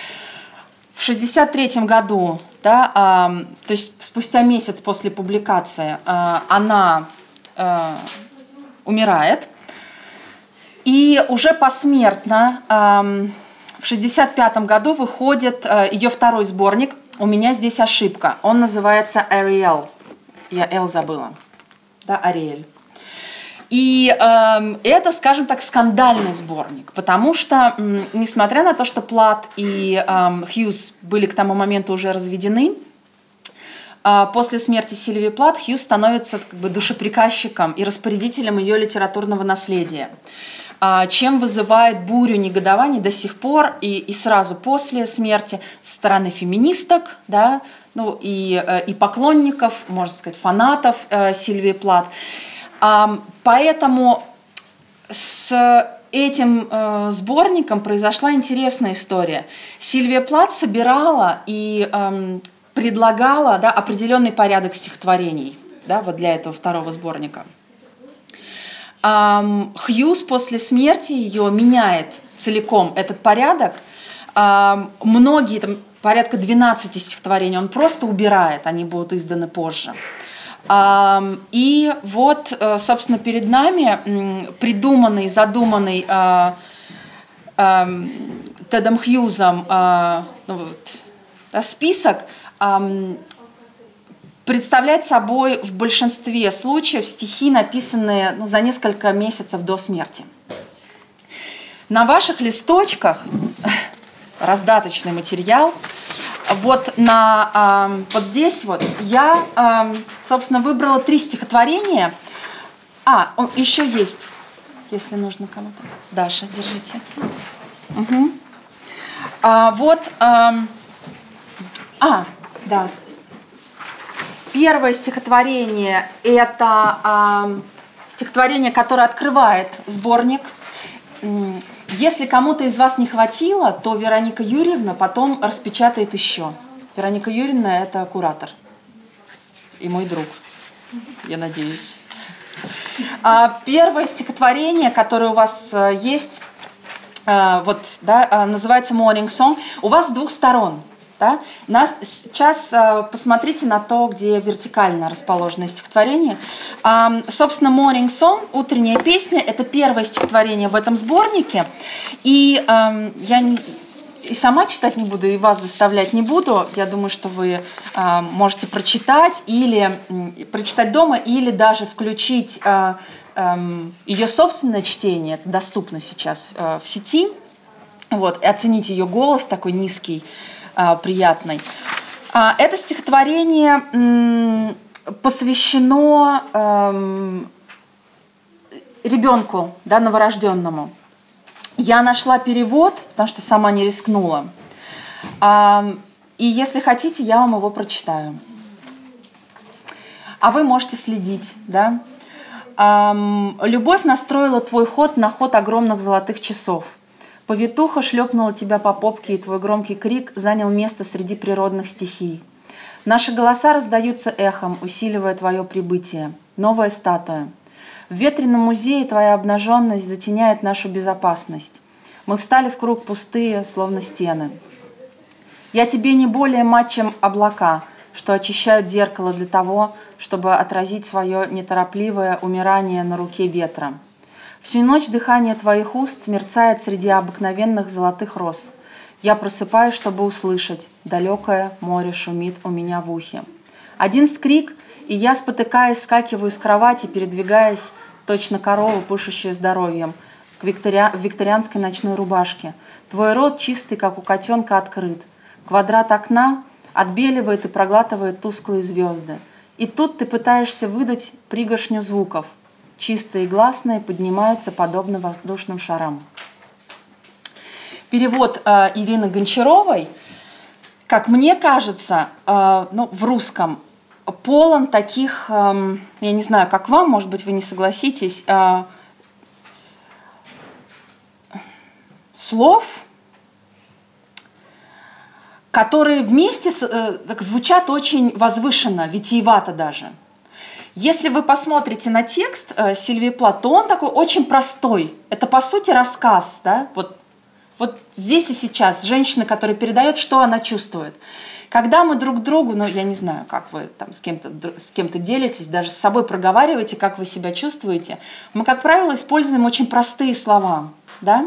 Speaker 1: В шестьдесят третьем году, да, э, то есть спустя месяц после публикации, э, она э, умирает. И уже посмертно э, в шестьдесят пятом году выходит э, ее второй сборник «У меня здесь ошибка». Он называется «Ариэль». Я «Эл» забыла. Да, «Ариэль». И э, это, скажем так, скандальный сборник, потому что, э, несмотря на то, что Платт и э, Хьюз были к тому моменту уже разведены, э, после смерти Сильвии Платт Хьюз становится как бы душеприказчиком и распорядителем ее литературного наследия, э, чем вызывает бурю негодований до сих пор и, и сразу после смерти со стороны феминисток, да, ну, и, э, и поклонников, можно сказать, фанатов э, Сильвии Платт. Поэтому с этим э, сборником произошла интересная история. Сильвия Платт собирала и э, предлагала, да, определенный порядок стихотворений, да, вот для этого второго сборника. Э, Хьюз после смерти ее меняет целиком этот порядок. Э, многие, там, порядка двенадцати стихотворений он просто убирает, они будут изданы позже. И вот, собственно, перед нами придуманный, задуманный Тедом Хьюзом ну, вот, да, список представляет собой в большинстве случаев стихи, написанные, ну, за несколько месяцев до смерти. На ваших листочках раздаточный материал. Вот, на, э, вот здесь вот я, э, собственно, выбрала три стихотворения. А, он еще есть, если нужно кому-то. Даша, держите. Угу. А, вот, э, а, да. Первое стихотворение – это э, стихотворение, которое открывает сборник. Если кому-то из вас не хватило, то Вероника Юрьевна потом распечатает еще. Вероника Юрьевна – это куратор и мой друг, я надеюсь. Первое стихотворение, которое у вас есть, вот, да, называется «Morning Song». У вас с двух сторон. Да? Нас, сейчас э, посмотрите на то, где вертикально расположено стихотворение. Э, собственно, «Morning Song», «Утренняя песня» — это первое стихотворение в этом сборнике. И э, я не, и сама читать не буду, и вас заставлять не буду. Я думаю, что вы э, можете прочитать, или э, прочитать дома, или даже включить э, э, ее собственное чтение. Это доступно сейчас э, в сети. Вот, и оценить ее голос такой низкий, приятной. Это стихотворение посвящено ребенку, да, новорожденному. Я нашла перевод, потому что сама не рискнула. И если хотите, я вам его прочитаю. А вы можете следить, да? Любовь настроила твой ход на ход огромных золотых часов. Повитуха шлепнула тебя по попке, и твой громкий крик занял место среди природных стихий. Наши голоса раздаются эхом, усиливая твое прибытие. Новая статуя. В ветреном музее твоя обнаженность затеняет нашу безопасность. Мы встали в круг пустые, словно стены. Я тебе не более мать, чем облака, что очищают зеркало для того, чтобы отразить свое неторопливое умирание на руке ветра. Всю ночь дыхание твоих уст мерцает среди обыкновенных золотых роз. Я просыпаюсь, чтобы услышать. Далекое море шумит у меня в ухе. Один скрик, И я, спотыкаясь, скакиваю с кровати, передвигаясь, точно корова, пышущая здоровьем, к викториа... в викторианской ночной рубашке. Твой рот чистый, как у котенка, открыт. Квадрат окна отбеливает и проглатывает тусклые звезды. И тут ты пытаешься выдать пригоршню звуков. Чистые и гласные поднимаются подобно воздушным шарам. Перевод э, Ирины Гончаровой, как мне кажется, э, ну, в русском полон таких, э, я не знаю, как вам, может быть, вы не согласитесь, э, слов, которые вместе э, так, звучат очень возвышенно, витиевато даже. Если вы посмотрите на текст э, Сильвии Плат, то он такой очень простой. Это, по сути, рассказ. Да? Вот, вот здесь и сейчас женщина, которая передает, что она чувствует. Когда мы друг другу, ну, я не знаю, как вы там с кем-то с кем-то делитесь, даже с собой проговариваете, как вы себя чувствуете, мы, как правило, используем очень простые слова. Да?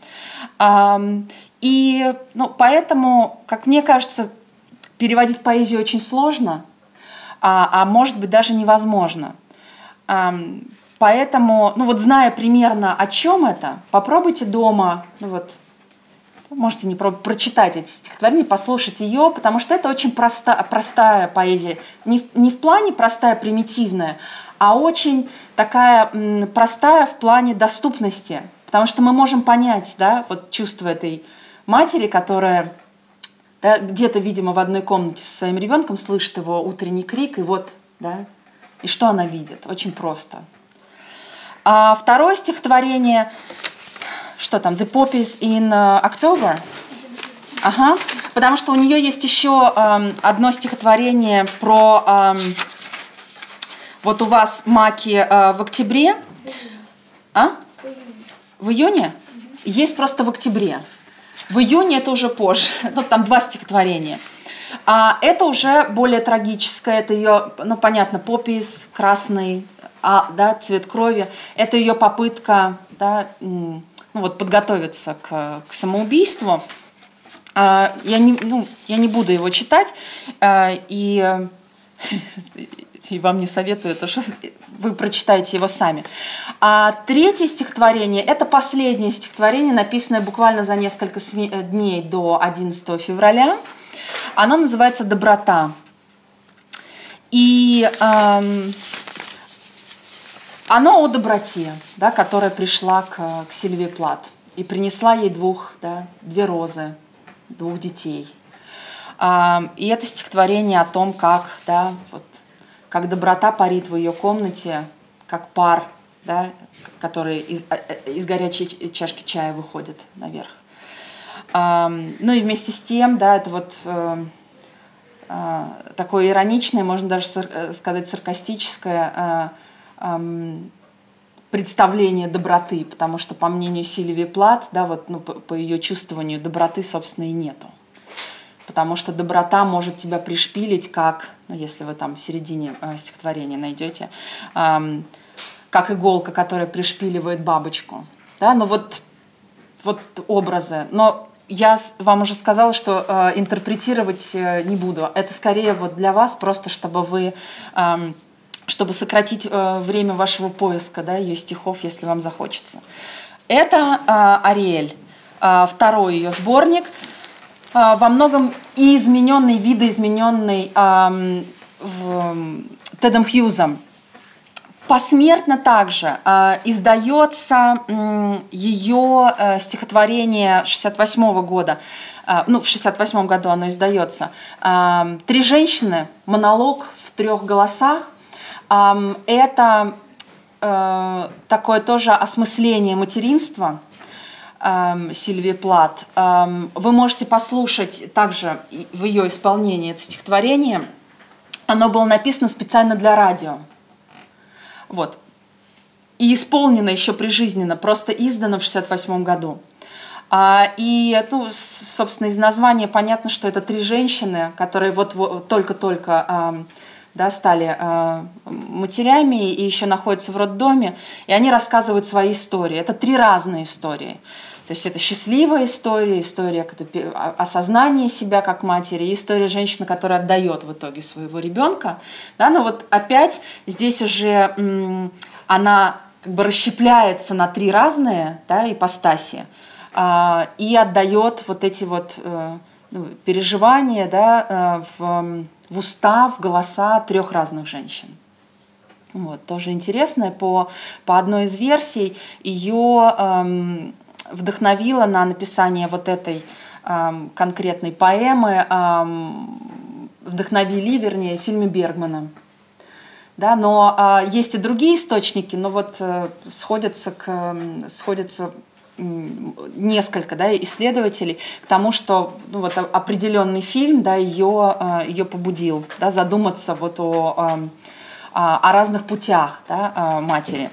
Speaker 1: И ну, поэтому, как мне кажется, переводить поэзию очень сложно, а, а может быть даже невозможно. Поэтому, ну вот зная примерно о чем это, попробуйте дома, ну вот, можете не пробовать, прочитать эти стихотворения, послушать ее, потому что это очень проста, простая поэзия. Не в, не в плане простая, примитивная, а очень такая м, простая в плане доступности. Потому что мы можем понять, да, вот чувство этой матери, которая да, где-то, видимо, в одной комнате со своим ребенком слышит его утренний крик, и вот, да, и что она видит? Очень просто. А второе стихотворение, что там, The Poppies in October? Ага, потому что у нее есть еще эм, одно стихотворение про, эм, вот у вас маки э, в октябре, а? В июне? Есть просто в октябре. В июне это уже позже. Ну, там два стихотворения. А это уже более трагическое. Это ее, ну, понятно, поппис, красный, а, да, цвет крови. Это ее попытка, да, ну, вот, подготовиться к, к самоубийству. А, я, не, ну, я не буду его читать. А, и... и вам не советую это, что вы прочитаете его сами. А третье стихотворение – это последнее стихотворение, написанное буквально за несколько дней до одиннадцатого февраля. Оно называется «Доброта». И эм, оно о доброте, да, которая пришла к, к Сильвии Плат и принесла ей двух, да, две розы, двух детей. Эм, и это стихотворение о том, как, да, вот, как доброта парит в ее комнате, как пар, да, который из, из горячей чашки чая выходит наверх. Um, ну и вместе с тем, да, это вот uh, uh, такое ироничное, можно даже сар- сказать саркастическое uh, um, представление доброты, потому что, по мнению Сильвии Плат, да, вот, ну, по, по ее чувствованию, доброты, собственно, и нету. Потому что доброта может тебя пришпилить, как, ну, если вы там в середине э, стихотворения найдете, э, как иголка, которая пришпиливает бабочку. Да? Ну вот, вот образы. Но я вам уже сказала, что э, интерпретировать э, не буду. Это скорее вот для вас, просто чтобы вы, э, чтобы сократить э, время вашего поиска, да, ее стихов, если вам захочется. Это э, Ариэль, э, второй ее сборник. Во многом и измененный, видоизмененный эм, Тедом Хьюзом. Посмертно также э, издается э, ее э, стихотворение шестьдесят восьмого года. Э, ну, в шестьдесят восьмом году оно издается. Э, «Три женщины», монолог в трех голосах. Э, это э, такое тоже осмысление материнства Сильвии Плат. Вы можете послушать также в ее исполнении это стихотворение. Оно было написано специально для радио. Вот. И исполнено еще прижизненно, просто издано в шестьдесят восьмом году. И, ну, собственно, из названия понятно, что это три женщины, которые вот, вот только-только да, стали э, матерями и еще находятся в роддоме, и они рассказывают свои истории. Это три разные истории. То есть это счастливая история, история осознания себя как матери, и история женщины, которая отдает в итоге своего ребенка. Да, но вот опять здесь уже м, она как бы расщепляется на три разные, да, ипостаси, а, и отдает вот эти вот э, ну, переживания, да, э, в, в уста, в голоса трех разных женщин. Вот, тоже интересно. По, по одной из версий ее эм, вдохновило на написание вот этой эм, конкретной поэмы, эм, вдохновили, вернее, в фильме Бергмана. Да, но э, есть и другие источники, но вот э, сходятся, к, сходятся э, несколько, да, исследователей к тому, что ну, вот, определенный фильм, да, ее, э, ее побудил, да, задуматься вот о... Э, о разных путях, да, матери.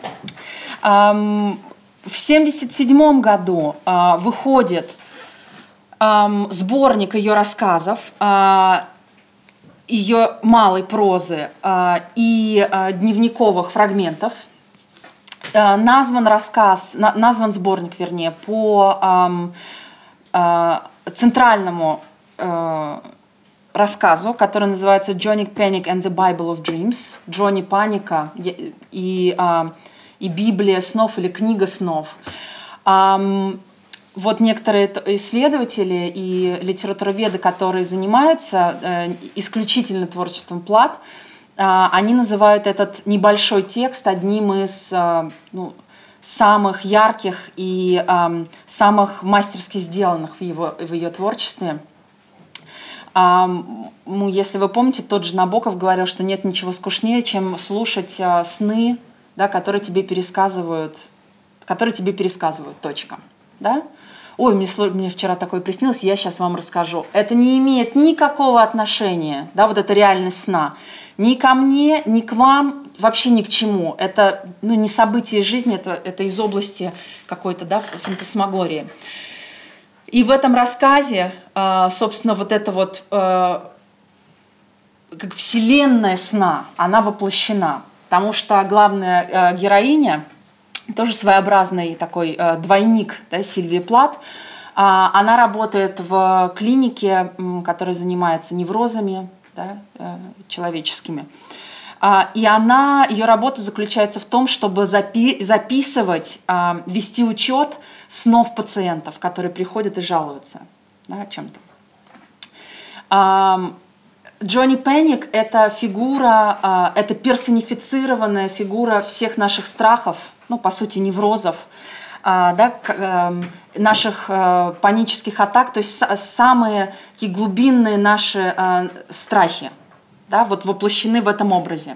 Speaker 1: В семьдесят седьмом году выходит сборник ее рассказов, ее малой прозы и дневниковых фрагментов. Назван рассказ, назван сборник, вернее, по центральному рассказу, который называется «Johnny Panic and the Bible of Dreams», «Джонни Паника» и, а, и «Библия снов» или «Книга снов». А, вот некоторые исследователи и литературоведы, которые занимаются э, исключительно творчеством Плат, э, они называют этот небольшой текст одним из э, ну, самых ярких и э, самых мастерски сделанных в, его, в ее творчестве. Если вы помните, тот же Набоков говорил, что нет ничего скучнее, чем слушать сны, да, которые тебе пересказывают, которые тебе пересказывают, точка. Да? Ой, мне, мне вчера такое приснилось, я сейчас вам расскажу. Это не имеет никакого отношения, да, вот эта реальность сна, ни ко мне, ни к вам, вообще ни к чему. Это ну, не событие жизни, это, это из области какой-то, да, фантасмагории. И в этом рассказе, собственно, вот эта вот как вселенная сна, она воплощена. Потому что главная героиня, тоже своеобразный такой двойник, да, Сильвии Плат, она работает в клинике, которая занимается неврозами, да, человеческими. И она, ее работа заключается в том, чтобы запи- записывать, вести учет снов пациентов, которые приходят и жалуются, да, о чем-то. Джонни Пэник – это фигура, это персонифицированная фигура всех наших страхов, ну, по сути, неврозов, да, наших панических атак, то есть самые такие глубинные наши страхи, да, вот воплощены в этом образе.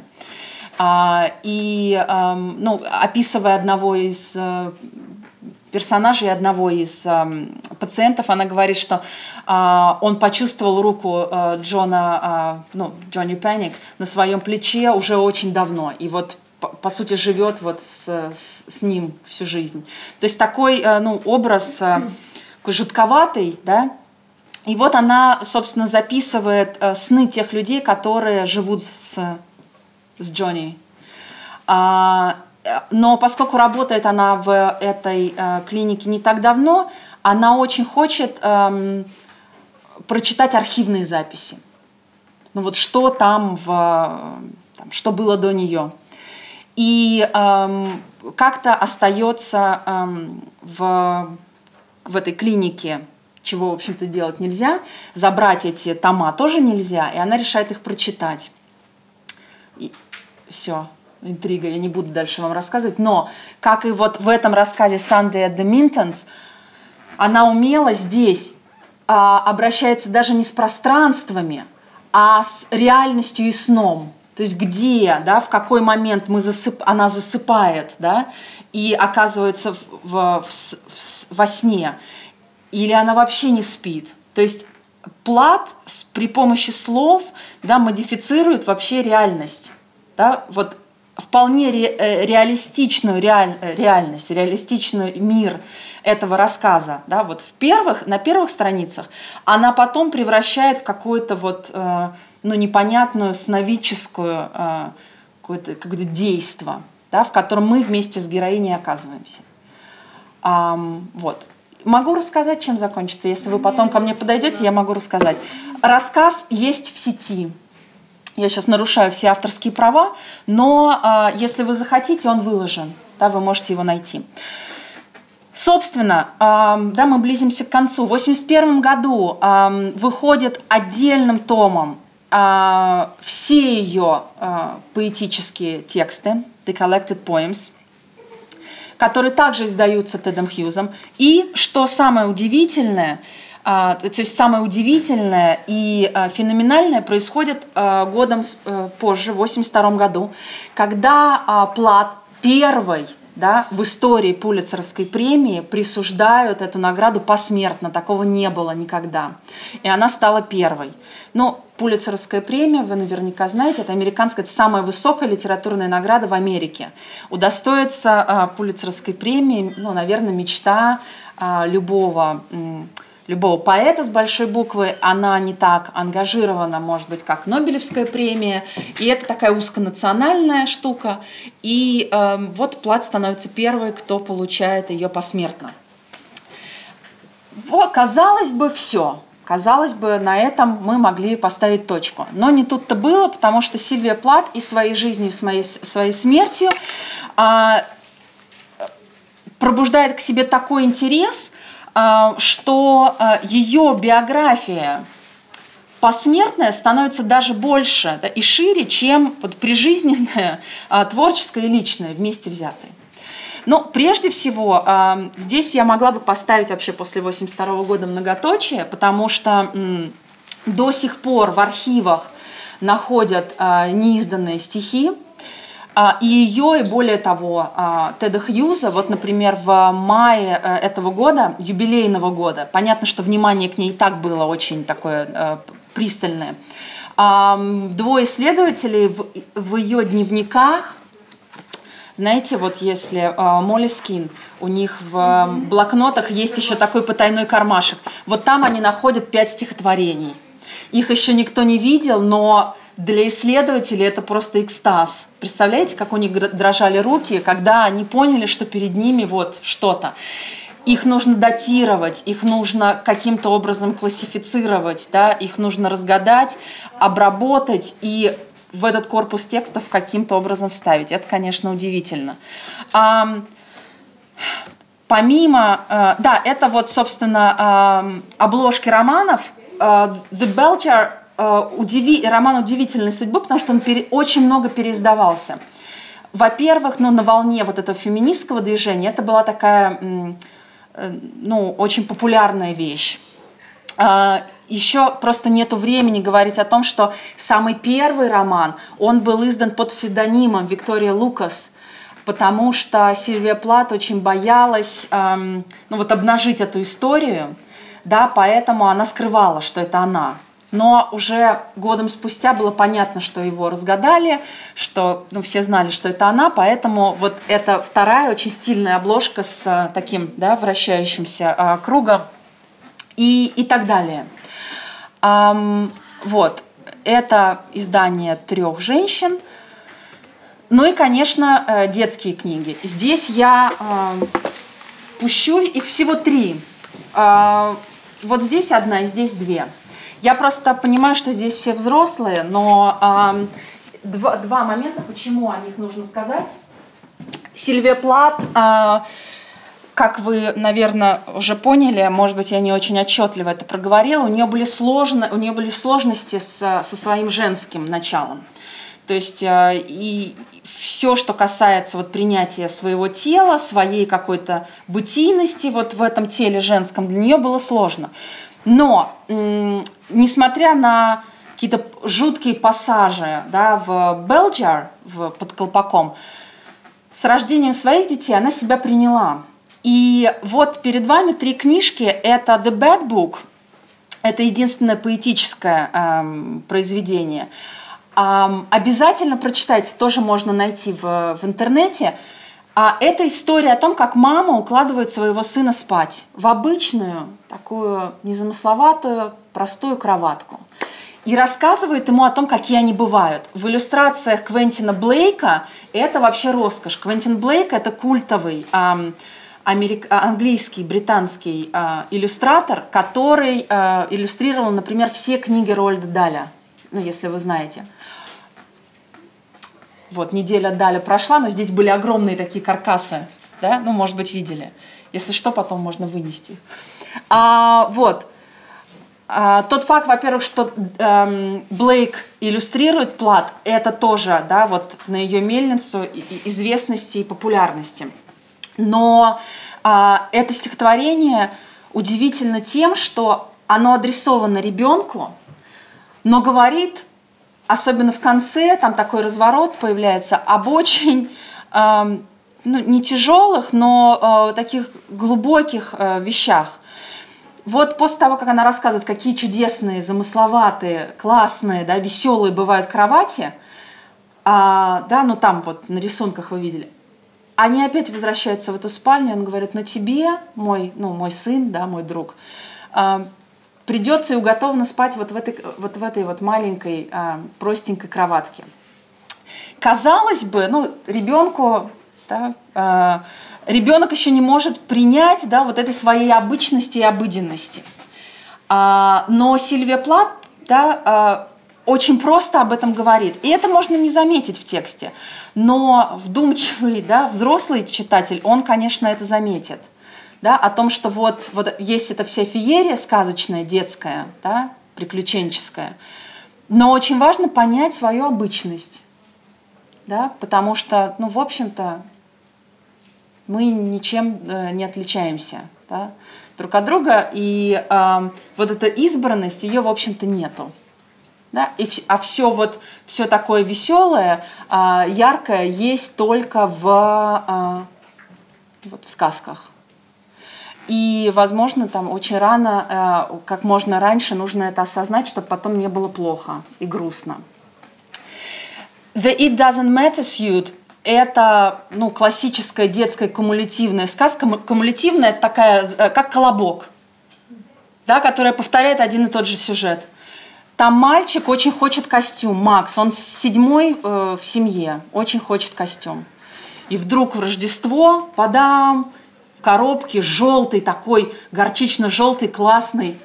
Speaker 1: И, ну, описывая одного из персонажей одного из э, пациентов, она говорит, что э, он почувствовал руку э, Джона, э, ну, Джонни Пэник на своем плече уже очень давно. И вот, по, по сути, живет вот с, с, с ним всю жизнь. То есть такой э, ну, образ э, такой жутковатый, да. И вот она, собственно, записывает э, сны тех людей, которые живут с, с Джонни. А, Но поскольку работает она в этой э, клинике не так давно, она очень хочет э, прочитать архивные записи. Ну вот что там, в, там, что было до нее. И э, как-то остается э, в, в этой клинике, чего, в общем-то, делать нельзя, забрать эти тома тоже нельзя, и она решает их прочитать. И все. Интрига, я не буду дальше вам рассказывать, но, как и вот в этом рассказе «Sunday at the Mintons», она умело здесь а, обращается даже не с пространствами, а с реальностью и сном. То есть где, да, в какой момент мы засып... она засыпает, да, и оказывается в, в, в, в, во сне, или она вообще не спит. То есть Плат при помощи слов, да, модифицирует вообще реальность. Да, вот вполне ре, реалистичную реаль, реальность, реалистичный мир этого рассказа, да, вот в первых, на первых страницах, она потом превращает в какую-то вот, э, ну, непонятную сновидческую э, какое-то, какое-то действо, да, в котором мы вместе с героиней оказываемся. Вот. Могу рассказать, чем закончится. Если вы потом ко мне подойдете, я могу рассказать. Рассказ есть в сети. Я сейчас нарушаю все авторские права, но если вы захотите, он выложен. Да, вы можете его найти. Собственно, да, мы близимся к концу. В восемьдесят первом году выходит отдельным томом все ее поэтические тексты, The Collected Poems, которые также издаются Тедом Хьюзом. И, что самое удивительное, то есть самое удивительное и феноменальное происходит годом позже, в восемьдесят втором году, когда Плат первый, да, в истории Пулитцеровской премии присуждают эту награду посмертно. Такого не было никогда. И она стала первой. Но Пулитцеровская премия, вы наверняка знаете, это американская, это самая высокая литературная награда в Америке. Удостоиться а, Пулитцеровской премии, ну, наверное, мечта а, любого... любого поэта с большой буквы. Она не так ангажирована, может быть, как Нобелевская премия. И это такая узконациональная штука. И э, вот Плат становится первой, кто получает ее посмертно. Вот, казалось бы, все. Казалось бы, на этом мы могли поставить точку. Но не тут-то было, потому что Сильвия Плат и своей жизнью, и своей, своей смертью э, пробуждает к себе такой интерес, что ее биография посмертная становится даже больше, да, и шире, чем вот прижизненная, творческая и личная вместе взятые. Но прежде всего здесь я могла бы поставить вообще после восемьдесят второго года многоточие, потому что до сих пор в архивах находят неизданные стихи. И ее, и более того, Теда Хьюза, вот, например, в мае этого года, юбилейного года, понятно, что внимание к ней и так было очень такое пристальное, двое исследователей в, в ее дневниках, знаете, вот если Молескин, у них в блокнотах есть еще такой потайной кармашек, вот там они находят пять стихотворений. Их еще никто не видел, но... Для исследователей это просто экстаз. Представляете, как у них дрожали руки, когда они поняли, что перед ними вот что-то. Их нужно датировать, их нужно каким-то образом классифицировать, да? Их нужно разгадать, обработать и в этот корпус текстов каким-то образом вставить. Это, конечно, удивительно. А, помимо... А, да, это вот, собственно, а, обложки романов. А, The Belcher... Удиви... роман удивительной судьбы, потому что он пере... очень много переиздавался. Во-первых, ну, на волне вот этого феминистского движения это была такая, ну, очень популярная вещь. Еще просто нету времени говорить о том, что самый первый роман, он был издан под псевдонимом Виктория Лукас, потому что Сильвия Плат очень боялась, ну, вот обнажить эту историю, да, поэтому она скрывала, что это она. Но уже годом спустя было понятно, что его разгадали, что, ну, все знали, что это она, поэтому вот эта вторая очень стильная обложка с таким, да, вращающимся а, кругом и, и так далее. А, вот, это издание трех женщин. Ну и, конечно, детские книги. Здесь я а, пущу, их всего три. А, вот здесь одна и здесь две. Я просто понимаю, что здесь все взрослые, но э, два, два момента, почему о них нужно сказать. Сильвия Плат, э, как вы, наверное, уже поняли, может быть, я не очень отчетливо это проговорила, у нее были, сложно, у нее были сложности с, со своим женским началом. То есть э, и все, что касается вот, принятия своего тела, своей какой-то бытийности вот в этом теле женском, для нее было сложно. Но, несмотря на какие-то жуткие пассажи, да, в Belcher, в, под колпаком, с рождением своих детей она себя приняла. И вот перед вами три книжки. Это The Bad Book, это единственное поэтическое эм, произведение. Эм, обязательно прочитайте, тоже можно найти в, в интернете. А это история о том, как мама укладывает своего сына спать в обычную, такую незамысловатую, простую кроватку. И рассказывает ему о том, какие они бывают. В иллюстрациях Квентина Блейка это вообще роскошь. Квентин Блейк – это культовый, эм, америк... английский, британский э, иллюстратор, который э, иллюстрировал, например, все книги Роальда Даля, ну, если вы знаете. Вот, неделя Даля прошла, но здесь были огромные такие каркасы, да, ну, может быть, видели. Если что, потом можно вынести. А, вот. А, тот факт, во-первых, что эм, Блейк иллюстрирует Плат, это тоже, да, вот на ее мельницу известности и популярности. Но а, это стихотворение удивительно тем, что оно адресовано ребенку, но говорит, особенно в конце, там такой разворот появляется, об очень, э, ну, не тяжелых, но э, таких глубоких э, вещах. Вот после того, как она рассказывает, какие чудесные, замысловатые, классные, да, веселые бывают кровати, а, да, ну там вот на рисунках вы видели, они опять возвращаются в эту спальню, он говорит, на тебе, мой, ну, мой сын, да, мой друг, э, придется и уготовано спать вот в этой вот, в этой вот маленькой э, простенькой кроватке. Казалось бы, ну, ребенку, да, э, ребенок еще не может принять, да, вот этой своей обычности и обыденности. А, но Сильвия Плат, да, а, очень просто об этом говорит. И это можно не заметить в тексте. Но вдумчивый, да, взрослый читатель, он, конечно, это заметит. Да, о том, что вот, вот есть эта вся феерия сказочная, детская, да, приключенческая. Но очень важно понять свою обычность. Да, потому что, ну, в общем-то, мы ничем э, не отличаемся, да, друг от друга, и э, вот эта избранность, ее, в общем-то, нету. Да? И, а все, вот, все такое веселое, э, яркое есть только в, э, вот в сказках. И, возможно, там очень рано, э, как можно раньше, нужно это осознать, чтобы потом не было плохо и грустно. The It Doesn't Matter Suit – это, ну, классическая детская кумулятивная сказка. Кумулятивная – это такая, как колобок, да, которая повторяет один и тот же сюжет. Там мальчик очень хочет костюм, Макс, он седьмой э, в семье, очень хочет костюм. И вдруг в Рождество, подам, в коробке желтый такой, горчично-желтый, классный,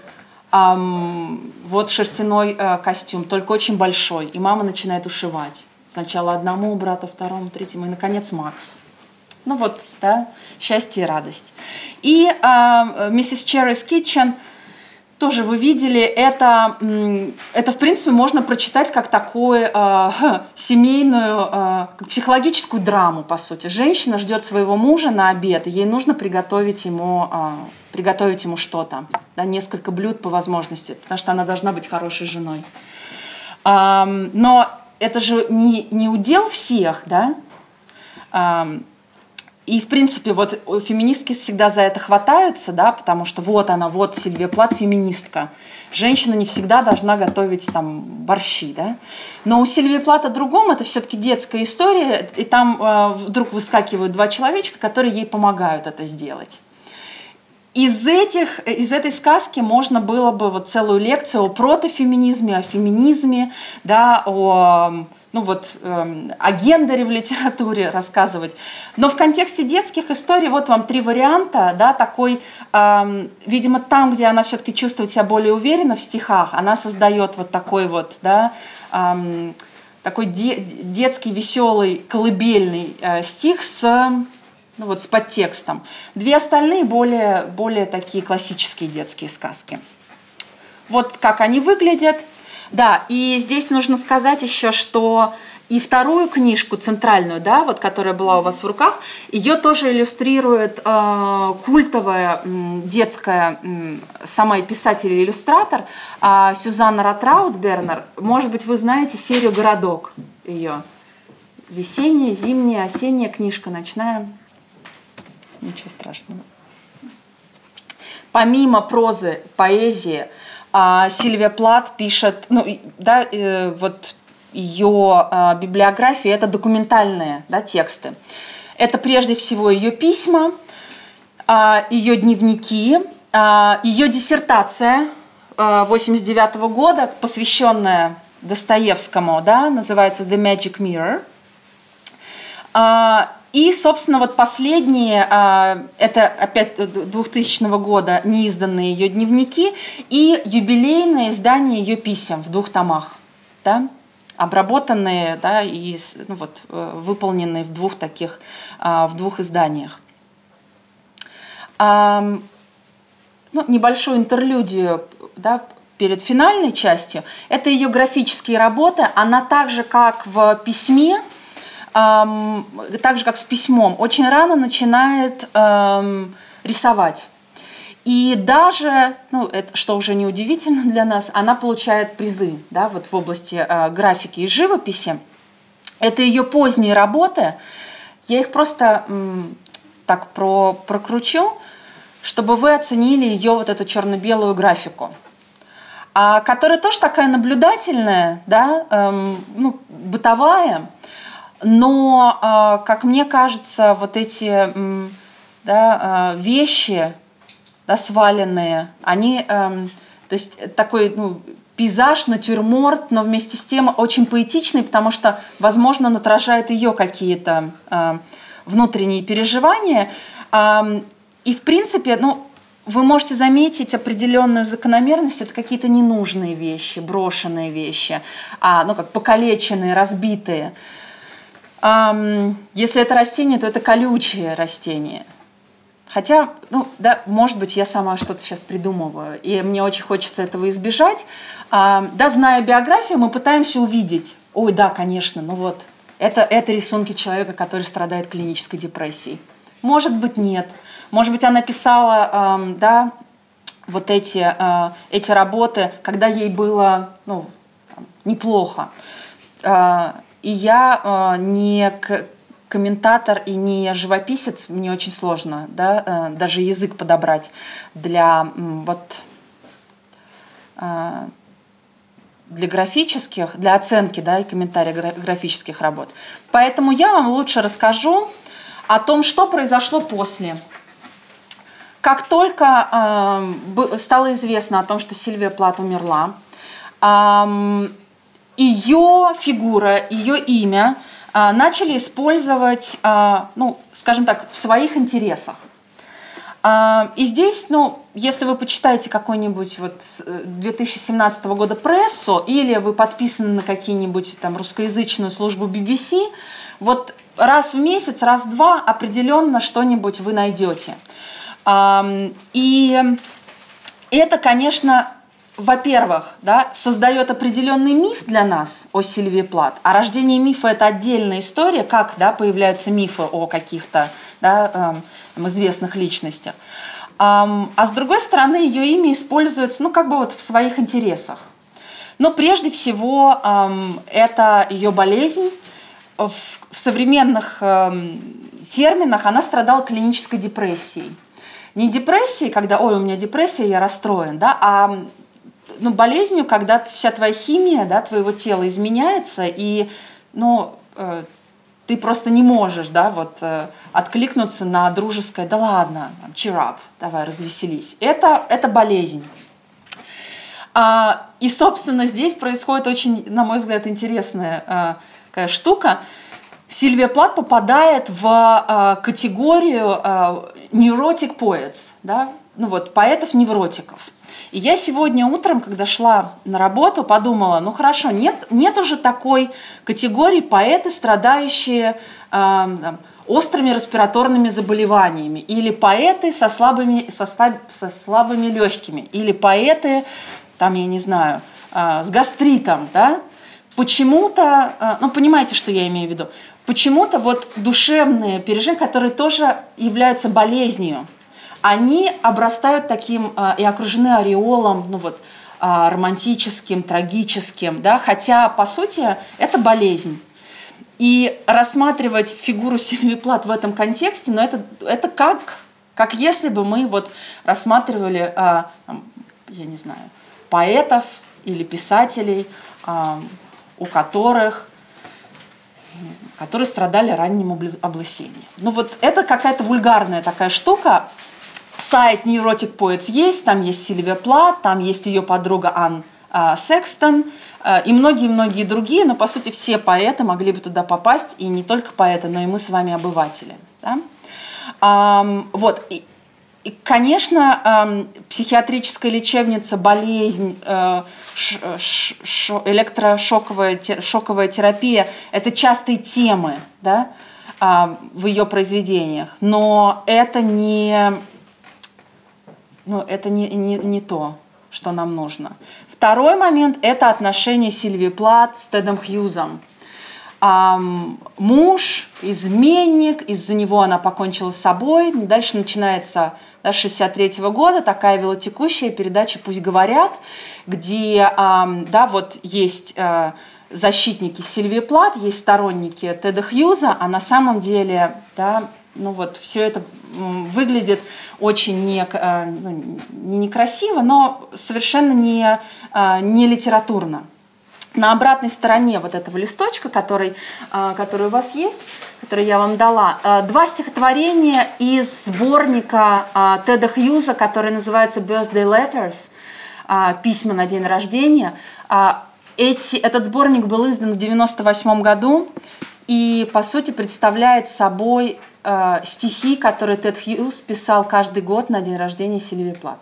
Speaker 1: эм, вот шерстяной э, костюм, только очень большой. И мама начинает ушивать. Сначала одному брату, второму, третьему, и, наконец, Макс. Ну вот, да, счастье и радость. И э, миссис Черрис Китчен, тоже вы видели, это, это, в принципе, можно прочитать как такую э, семейную, э, как психологическую драму, по сути. Женщина ждет своего мужа на обед, и ей нужно приготовить ему, э, приготовить ему что-то, да, несколько блюд по возможности, потому что она должна быть хорошей женой. Э, но это же не, не удел всех, да? Э, И, в принципе, вот феминистки всегда за это хватаются, да, потому что вот она, вот Сильвия Плат, феминистка. Женщина не всегда должна готовить там борщи, да. Но у Сильвии Плат о другом, это все-таки детская история, и там э, вдруг выскакивают два человечка, которые ей помогают это сделать. Из, этих, из этой сказки можно было бы вот целую лекцию о протофеминизме, о феминизме, да, о... ну вот, э, о гендере в литературе рассказывать. Но в контексте детских историй вот вам три варианта, да, такой, э, видимо, там, где она все-таки чувствует себя более уверенно в стихах, она создает вот такой вот, да, э, такой де детский, веселый, колыбельный э, стих с, ну вот, с подтекстом. Две остальные более, более такие классические детские сказки. Вот как они выглядят. Да, и здесь нужно сказать еще, что и вторую книжку, центральную, да, вот, которая была у вас в руках, ее тоже иллюстрирует э, культовая э, детская э, сама писатель и иллюстратор э, Сюзанна Ротраут-Бернер. Может быть, вы знаете серию «Городок» ее. Весенняя, зимняя, осенняя книжка, ночная. Ничего страшного. Помимо прозы, поэзии, А Сильвия Плат пишет, ну, да, э, вот ее э, библиография, это документальные, да, тексты. Это прежде всего ее письма, э, ее дневники, э, ее диссертация э, восемьдесят девятого года, посвященная Достоевскому, да, называется «The Magic Mirror». Э, И, собственно, вот последние, это опять двухтысячного года неизданные ее дневники и юбилейное издание ее писем в двух томах, да, обработанные, да, и ну, вот, выполненные в двух таких, в двух изданиях. Ну, небольшую интерлюдию, да, перед финальной частью. Это ее графические работы. Она так же, как в письме, эм, так же, как с письмом, очень рано начинает эм, рисовать. И даже, ну, это, что уже неудивительно для нас, она получает призы, да, вот в области э, графики и живописи. Это ее поздние работы. Я их просто м, так про, прокручу, чтобы вы оценили ее вот эту черно-белую графику, а, которая тоже такая наблюдательная, да, эм, ну, бытовая, но, э, как мне кажется, вот эти эм, да, э, вещи, да, сваленные, они, эм, то есть такой, ну, пейзаж, натюрморт, но вместе с тем очень поэтичный, потому что, возможно, он отражает ее какие-то э, внутренние переживания. Э, и, в принципе, ну, вы можете заметить определенную закономерность. Это какие-то ненужные вещи, брошенные вещи, а, ну, как покалеченные, разбитые. Э, если это растение, то это колючее растение. Хотя, ну, да, может быть, я сама что-то сейчас придумываю, и мне очень хочется этого избежать. А, да, зная биографию, мы пытаемся увидеть, ой, да, конечно, ну вот, это, это рисунки человека, который страдает клинической депрессией. Может быть, нет. Может быть, она писала, э, да, вот эти, э, эти работы, когда ей было, ну, неплохо. Э, и я э, не... комментатор и не живописец, мне очень сложно, да, даже язык подобрать для, вот, для графических, для оценки, да, и комментария графических работ. Поэтому я вам лучше расскажу о том, что произошло после. Как только стало известно о том, что Сильвия Плат умерла, ее фигура, ее имя начали использовать, ну, скажем так, в своих интересах. И здесь, ну, если вы почитаете какой-нибудь вот две тысячи семнадцатого года прессу, или вы подписаны на какие-нибудь там русскоязычную службу би би си, вот раз в месяц, раз в два определенно что-нибудь вы найдете. И это, конечно, во-первых, да, создает определенный миф для нас о Сильвии Плат. А рождение мифа – это отдельная история, как, да, появляются мифы о каких-то, да, эм, известных личностях. Эм, а с другой стороны, ее имя используется, ну, как бы вот в своих интересах. Но прежде всего эм, это ее болезнь. В, в современных эм, терминах она страдала клинической депрессией. Не депрессией, когда «ой, у меня депрессия, я расстроен», да, а ну, болезнью, когда вся твоя химия, да, твоего тела изменяется, и, ну, э, ты просто не можешь, да, вот, э, откликнуться на дружеское «да ладно, cheer up, давай, развеселись». Это, это болезнь. А, и, собственно, здесь происходит очень, на мой взгляд, интересная э, такая штука. Сильвия Плат попадает в э, категорию э, neurotic poets, да, ну вот, поэтов-невротиков. И я сегодня утром, когда шла на работу, подумала, ну хорошо, нет, нет уже такой категории поэты, страдающие э, там, острыми респираторными заболеваниями, или поэты со слабыми, со, со слабыми легкими, или поэты, там, я не знаю, э, с гастритом, да? Почему-то, э, ну понимаете, что я имею в виду, почему-то вот душевные переживания, которые тоже являются болезнью, они обрастают таким э, и окружены ореолом, ну вот, э, романтическим, трагическим, да, хотя, по сути, это болезнь. И рассматривать фигуру Сильвии Плат в этом контексте, ну, это, это как, как если бы мы вот рассматривали, э, там, я не знаю, поэтов или писателей, э, у которых, которые страдали ранним облысением. Ну вот это какая-то вульгарная такая штука. Сайт Neurotic Poets есть, там есть Сильвия Плат, там есть ее подруга Ан, Секстон и многие-многие другие, но, по сути, все поэты могли бы туда попасть, и не только поэты, но и мы с вами обыватели. Да? Вот. И, и, конечно, психиатрическая лечебница, болезнь, электрошоковая шоковая терапия – это частые темы, да, в ее произведениях, но это не, ну, это не, не, не то, что нам нужно. Второй момент – это отношения Сильвии Плат с Тедом Хьюзом. Um, муж, изменник, из-за него она покончила с собой. Дальше начинается с шестьдесят третьего года такая велотекущая передача «Пусть говорят», где um, да, вот есть uh, защитники Сильвии Плат, есть сторонники Теда Хьюза, а на самом деле, да, ну вот все это выглядит очень не, ну, не некрасиво, но совершенно не, не литературно. На обратной стороне вот этого листочка, который, который у вас есть, который я вам дала, два стихотворения из сборника Теда Хьюза, который называется «Birthday Letters», «Письма на день рождения». Эти, этот сборник был издан в девяносто восьмом году и, по сути, представляет собой э, стихи, которые Тед Хьюз писал каждый год на день рождения Сильвии Плат.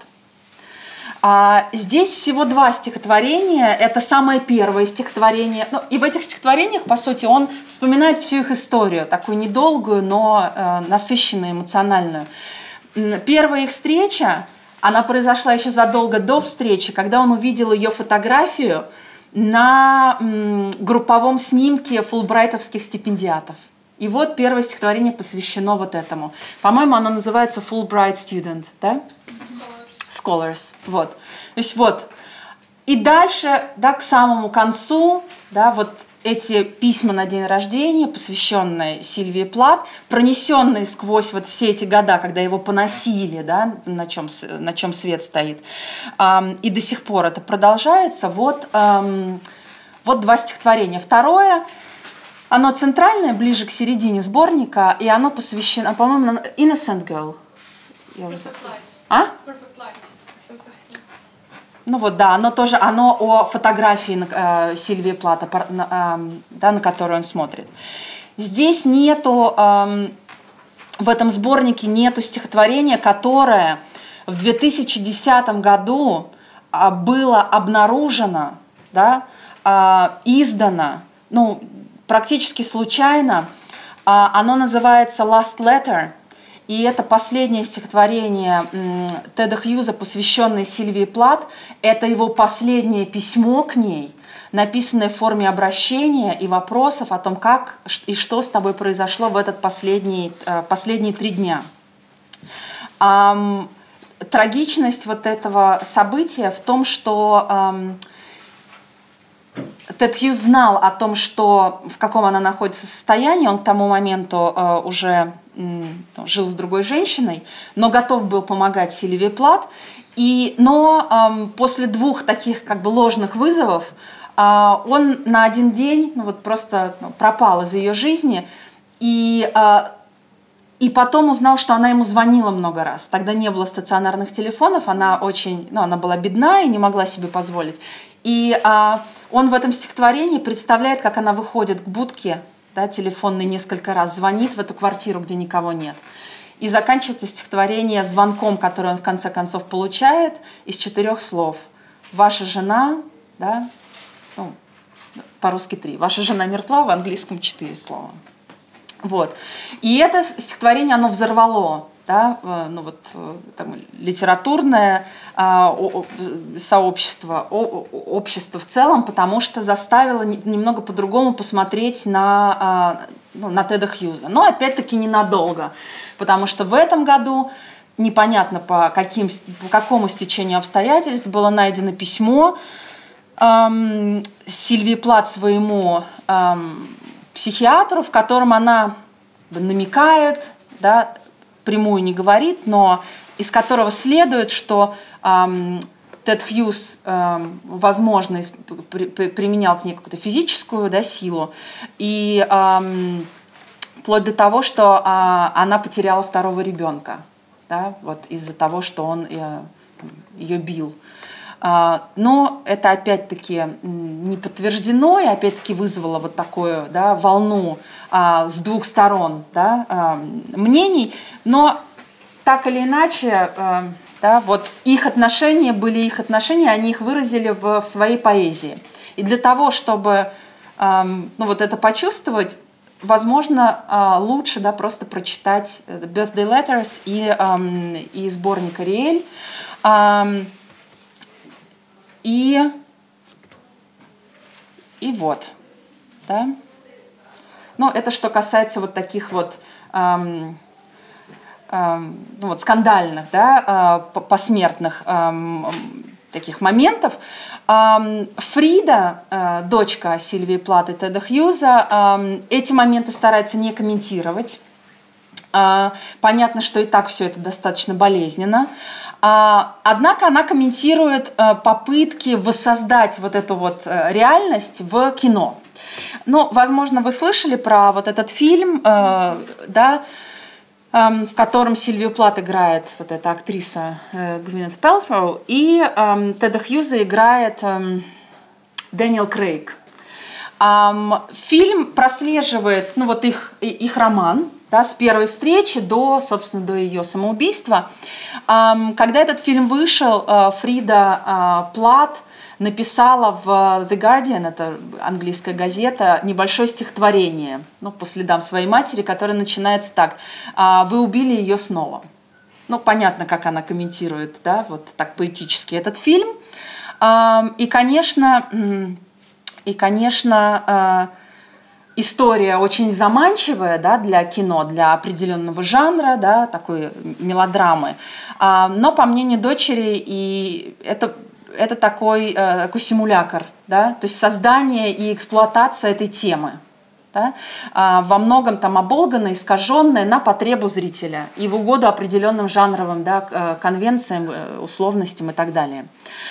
Speaker 1: А, здесь всего два стихотворения. Это самое первое стихотворение. Ну, и в этих стихотворениях, по сути, он вспоминает всю их историю, такую недолгую, но э, насыщенную, эмоциональную. Первая их встреча, она произошла еще задолго до встречи, когда он увидел ее фотографию на м, групповом снимке фулбрайтовских стипендиатов. И вот первое стихотворение посвящено вот этому. По-моему, оно называется Fulbright Student, да? Scholars. Вот. То есть вот. И дальше, да, к самому концу, да, вот эти письма на день рождения, посвященные Сильвии Плат, пронесенные сквозь вот все эти года, когда его поносили, да, на чем, на чем свет стоит, эм, и до сих пор это продолжается. Вот, эм, вот два стихотворения. Второе, оно центральное, ближе к середине сборника, и оно посвящено, по-моему, Innocent Girl. Я уже... А? Ну вот, да, оно тоже, оно о фотографии э, Сильвии Плата, э, да, на которую он смотрит. Здесь нету, э, в этом сборнике нету стихотворения, которое в две тысячи десятом году э, было обнаружено, да, э, издано, ну, практически случайно. Э, оно называется «Last Letter». И это последнее стихотворение Теда Хьюза, посвященное Сильвии Плат. Это его последнее письмо к ней, написанное в форме обращения и вопросов о том, как и что с тобой произошло в этот последний, последние три дня. Эм, трагичность вот этого события в том, что эм, Тед Хьюз знал о том, что, в каком она находится состоянии. Он к тому моменту э, уже жил с другой женщиной, но готов был помогать Сильвии Плат. И, но эм, после двух таких как бы ложных вызовов э, он на один день ну, вот просто ну, пропал из ее жизни. И, э, и потом узнал, что она ему звонила много раз. Тогда не было стационарных телефонов, она, очень, ну, она была бедна и не могла себе позволить. И э, он в этом стихотворении представляет, как она выходит к будке, да, телефонный, несколько раз звонит в эту квартиру, где никого нет. И заканчивается стихотворение звонком, который он в конце концов получает, из четырех слов. «Ваша жена», да, ну, по-русски три. «Ваша жена мертва», в английском четыре слова. Вот. И это стихотворение, оно взорвало, да, ну вот, там, литературное а, о, сообщество, о, общество в целом, потому что заставило немного по-другому посмотреть на, а, ну, на Теда Хьюза. Но опять-таки ненадолго, потому что в этом году, непонятно по, каким, по какому стечению обстоятельств, было найдено письмо эм, Сильвии Плат своему эм, психиатру, в котором она намекает, да, прямую не говорит, но из которого следует, что эм, Тед Хьюз, эм, возможно, при, при, применял к ней какую-то физическую, да, силу, и эм, вплоть до того, что э, она потеряла второго ребенка, да, вот из-за того, что он э, ее бил. Но это опять-таки не подтверждено и опять-таки вызвало вот такую, да, волну с двух сторон, да, мнений. Но так или иначе, да, вот их отношения были их отношения, они их выразили в, в своей поэзии. И для того, чтобы ну, вот это почувствовать, возможно, лучше, да, просто прочитать Birthday Letters и, и сборник Ариэль. И, и вот, да. Ну, это что касается вот таких вот, эм, эм, ну, вот скандальных, да, э, посмертных эм, таких моментов. Эм, Фрида, э, дочка Сильвии Плат и Теда Хьюза, э, эти моменты старается не комментировать. Э, понятно, что и так все это достаточно болезненно. Однако она комментирует попытки воссоздать вот эту вот реальность в кино. Ну, возможно, вы слышали про вот этот фильм, да, в котором Сильвию Плат играет вот эта актриса Гвинет Пэлтроу, и Теда Хьюза играет Дэниел Крейг. Фильм прослеживает, ну, вот их, их роман, да, с первой встречи до, собственно, до ее самоубийства. Когда этот фильм вышел, Фрида Плат написала в The Guardian, это английская газета, небольшое стихотворение, ну, по следам своей матери, которое начинается так: «Вы убили ее снова». Ну, понятно, как она комментирует, да, вот так поэтически этот фильм. И, конечно, и, конечно, история очень заманчивая, да, для кино, для определенного жанра, да, такой мелодрамы. Но, по мнению дочери, и это, это такой, такой симулятор, да, то есть создание и эксплуатация этой темы. Да, во многом там оболганная, искаженная на потребу зрителя и в угоду определенным жанровым, да, конвенциям, условностям и так далее.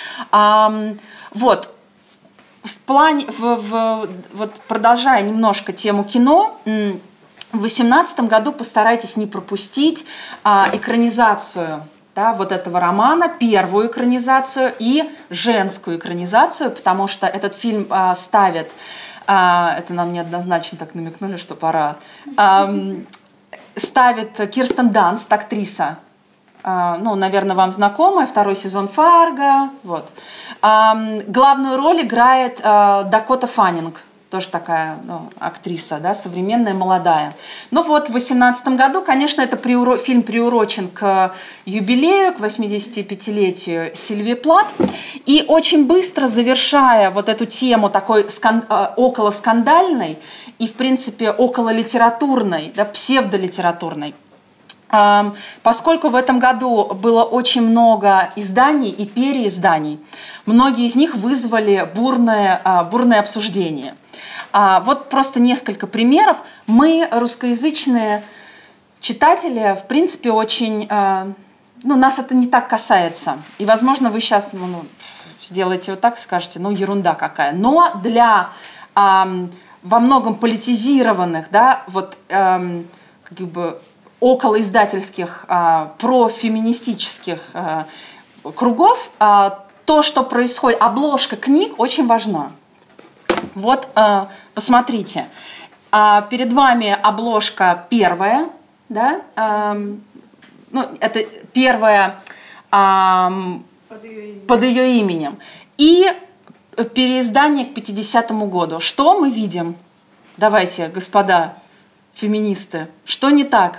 Speaker 1: Вот. В плане, в, в, вот продолжая немножко тему кино, в две тысячи восемнадцатом году постарайтесь не пропустить а, экранизацию, да, вот этого романа, первую экранизацию и женскую экранизацию, потому что этот фильм а, ставит, а, это нам неоднозначно так намекнули, что пора, а, ставит Кирстен Данст, актриса, а, ну, наверное, вам знакомая, второй сезон «Фарго», вот. Главную роль играет Дакота Фаннинг, тоже такая, ну, актриса, да, современная, молодая. Ну вот, в две тысячи восемнадцатом году, конечно, это приуро... фильм приурочен к юбилею, к восьмидесятипятилетию Сильвии Плат. И очень быстро, завершая вот эту тему такой скан... околоскандальной и, в принципе, окололитературной, да, псевдолитературной, поскольку в этом году было очень много изданий и переизданий, многие из них вызвали бурное, бурное обсуждение. Вот просто несколько примеров. Мы, русскоязычные читатели, в принципе, очень... Ну, нас это не так касается. И, возможно, вы сейчас, ну, сделаете вот так, скажете, ну, ерунда какая. Но для во многом политизированных, да, вот, как бы, околоиздательских, а, профеминистических а, кругов, а, то, что происходит, обложка книг очень важна. Вот, а, посмотрите, а, перед вами обложка первая, да, а, ну, это первая а, под, ее под ее именем, и переиздание к пятидесятому году. Что мы видим? Давайте, господа феминисты, что не так?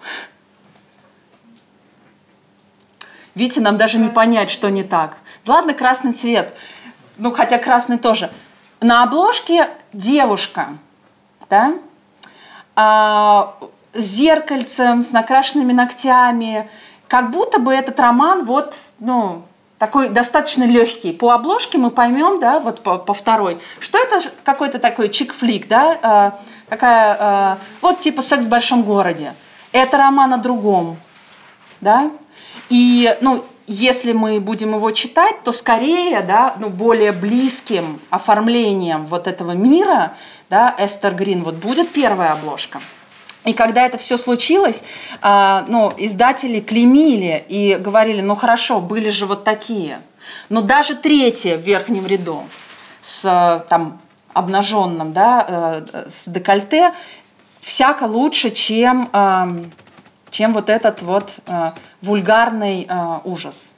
Speaker 1: Видите, нам даже не понять, что не так. Ладно, красный цвет, ну хотя красный тоже. На обложке девушка, да, а, с зеркальцем, с накрашенными ногтями, как будто бы этот роман вот, ну, такой достаточно легкий. По обложке мы поймем, да, вот по, по второй, что это какой-то такой чик-флик, да, а, такая, а, вот типа «Секс в большом городе». Это роман о другом, да, и, ну, если мы будем его читать, то скорее, да, ну, более близким оформлением вот этого мира, да, Эстер Грин, вот будет первая обложка. И когда это все случилось, а, ну, издатели клеймили и говорили, ну хорошо, были же вот такие. Но даже третья в верхнем ряду с там обнаженным, да, с декольте всяко лучше, чем, чем вот этот вот вульгарный ужас.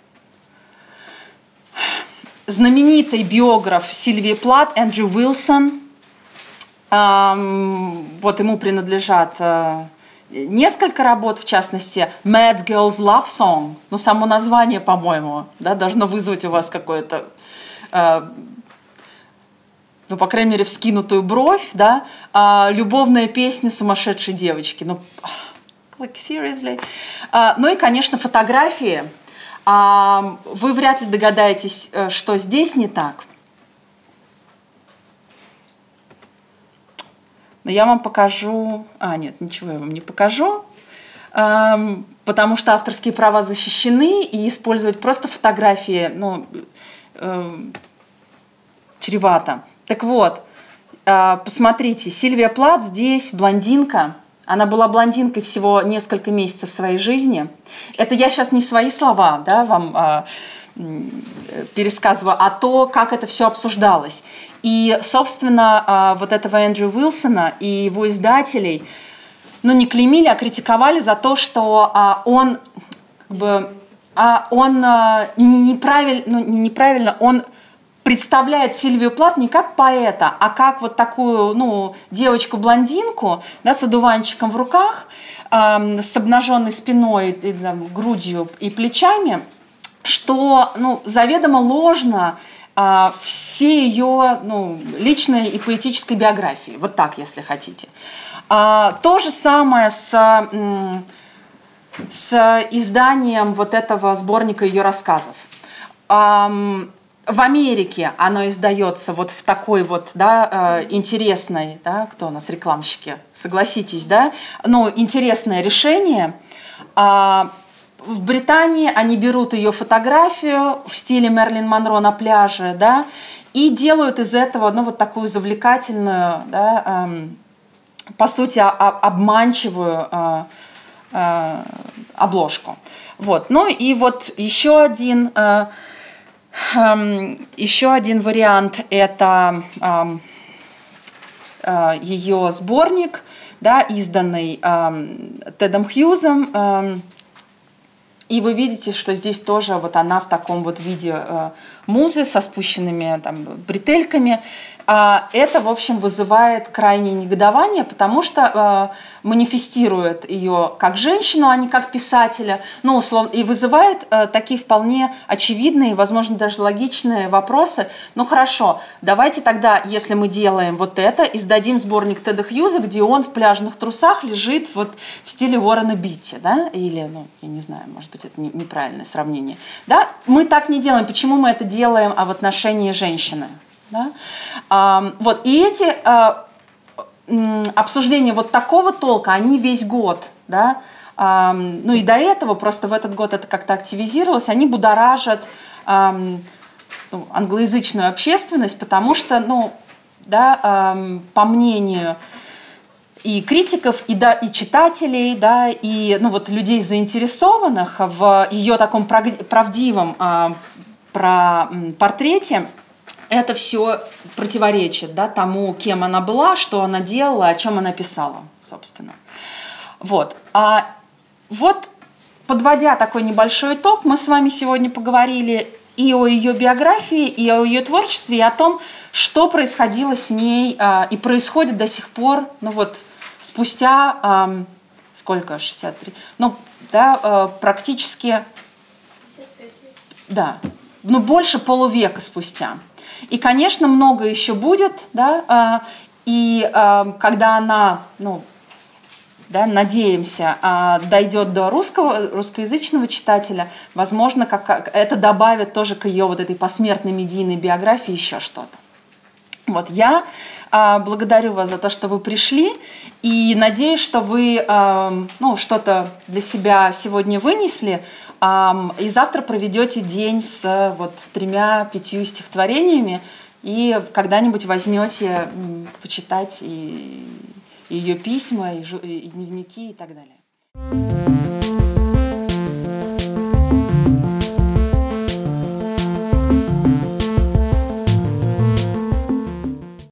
Speaker 1: Знаменитый биограф Сильвии Плат Эндрю Уилсон, вот ему принадлежат несколько работ, в частности, Mad Girl's Love Song, ну, само название, по-моему, да, должно вызвать у вас какое-то, э, ну, по крайней мере, вскинутую бровь, да, э, любовная песня сумасшедшей девочки, ну, like, seriously. Э, ну и, конечно, фотографии. Э, вы вряд ли догадаетесь, что здесь не так. Но я вам покажу... А, нет, ничего я вам не покажу, эм, потому что авторские права защищены, и использовать просто фотографии, ну, эм, чревато. Так вот, э, посмотрите, Сильвия Плат здесь блондинка. Она была блондинкой всего несколько месяцев своей жизни. Это я сейчас не свои слова, да, вам э, пересказываю, а то, как это все обсуждалось. И, собственно, вот этого Эндрю Уилсона и его издателей, ну, не клеймили, а критиковали за то, что он, как бы, он неправильно, ну, неправильно, он представляет Сильвию Плат не как поэта, а как вот такую, ну, девочку-блондинку, да, с одуванчиком в руках, э, с обнаженной спиной, и, там, грудью и плечами, что, ну, заведомо ложно все ее, ну, личной и поэтической биографии. Вот так, если хотите. То же самое с, с изданием вот этого сборника ее рассказов. В Америке оно издается вот в такой вот, да, интересной, да, кто у нас рекламщики, согласитесь, да, ну, интересное решение. В Британии они берут ее фотографию в стиле Мерлин Монро на пляже, да, и делают из этого, ну, вот такую завлекательную, да, эм, по сути, обманчивую э, э, обложку. Вот. Ну и вот еще один, э, э, еще один вариант – это э, э, ее сборник, да, изданный э, Тедом Хьюзом. Э, И вы видите, что здесь тоже вот она в таком вот виде э, музы со спущенными там бретельками. Э, это, в общем, вызывает крайнее негодование, потому что э, манифестирует ее как женщину, а не как писателя. Ну, условно, и вызывает э, такие вполне очевидные, возможно, даже логичные вопросы. Ну, хорошо, давайте тогда, если мы делаем вот это, издадим сборник Теда Хьюза, где он в пляжных трусах лежит вот в стиле Уоррена Битти, да, или, ну, я не знаю, может быть, это неправильное сравнение, да, мы так не делаем. Почему мы это делаем, а в отношении женщины, да? А, вот, и эти а, обсуждения вот такого толка, они весь год, да, а, ну и до этого, просто в этот год это как-то активизировалось, они будоражат а, ну, англоязычную общественность, потому что, ну, да, а, по мнению и критиков, и, да, и читателей, да, и, ну, вот, людей, заинтересованных в ее таком правдивом а, про, портрете, это все противоречит, да, тому, кем она была, что она делала, о чем она писала, собственно. Вот. А вот, подводя такой небольшой итог, мы с вами сегодня поговорили и о ее биографии, и о ее творчестве, и о том, что происходило с ней а, и происходит до сих пор, ну вот, спустя, а, сколько, шестьдесят три, ну, да, а, практически,
Speaker 2: пятьдесят пять лет.
Speaker 1: Да, ну, больше полувека спустя. И, конечно, много еще будет, да, а, и а, когда она, ну, да, надеемся, а, дойдет до русского, русскоязычного читателя, возможно, как, как это добавит тоже к ее вот этой посмертной медийной биографии еще что-то. Вот, я а, благодарю вас за то, что вы пришли, и надеюсь, что вы а, ну, что-то для себя сегодня вынесли, а, и завтра проведете день с вот тремя-пятью стихотворениями, и когда-нибудь возьмете почитать и, и ее письма, и, и дневники, и так далее.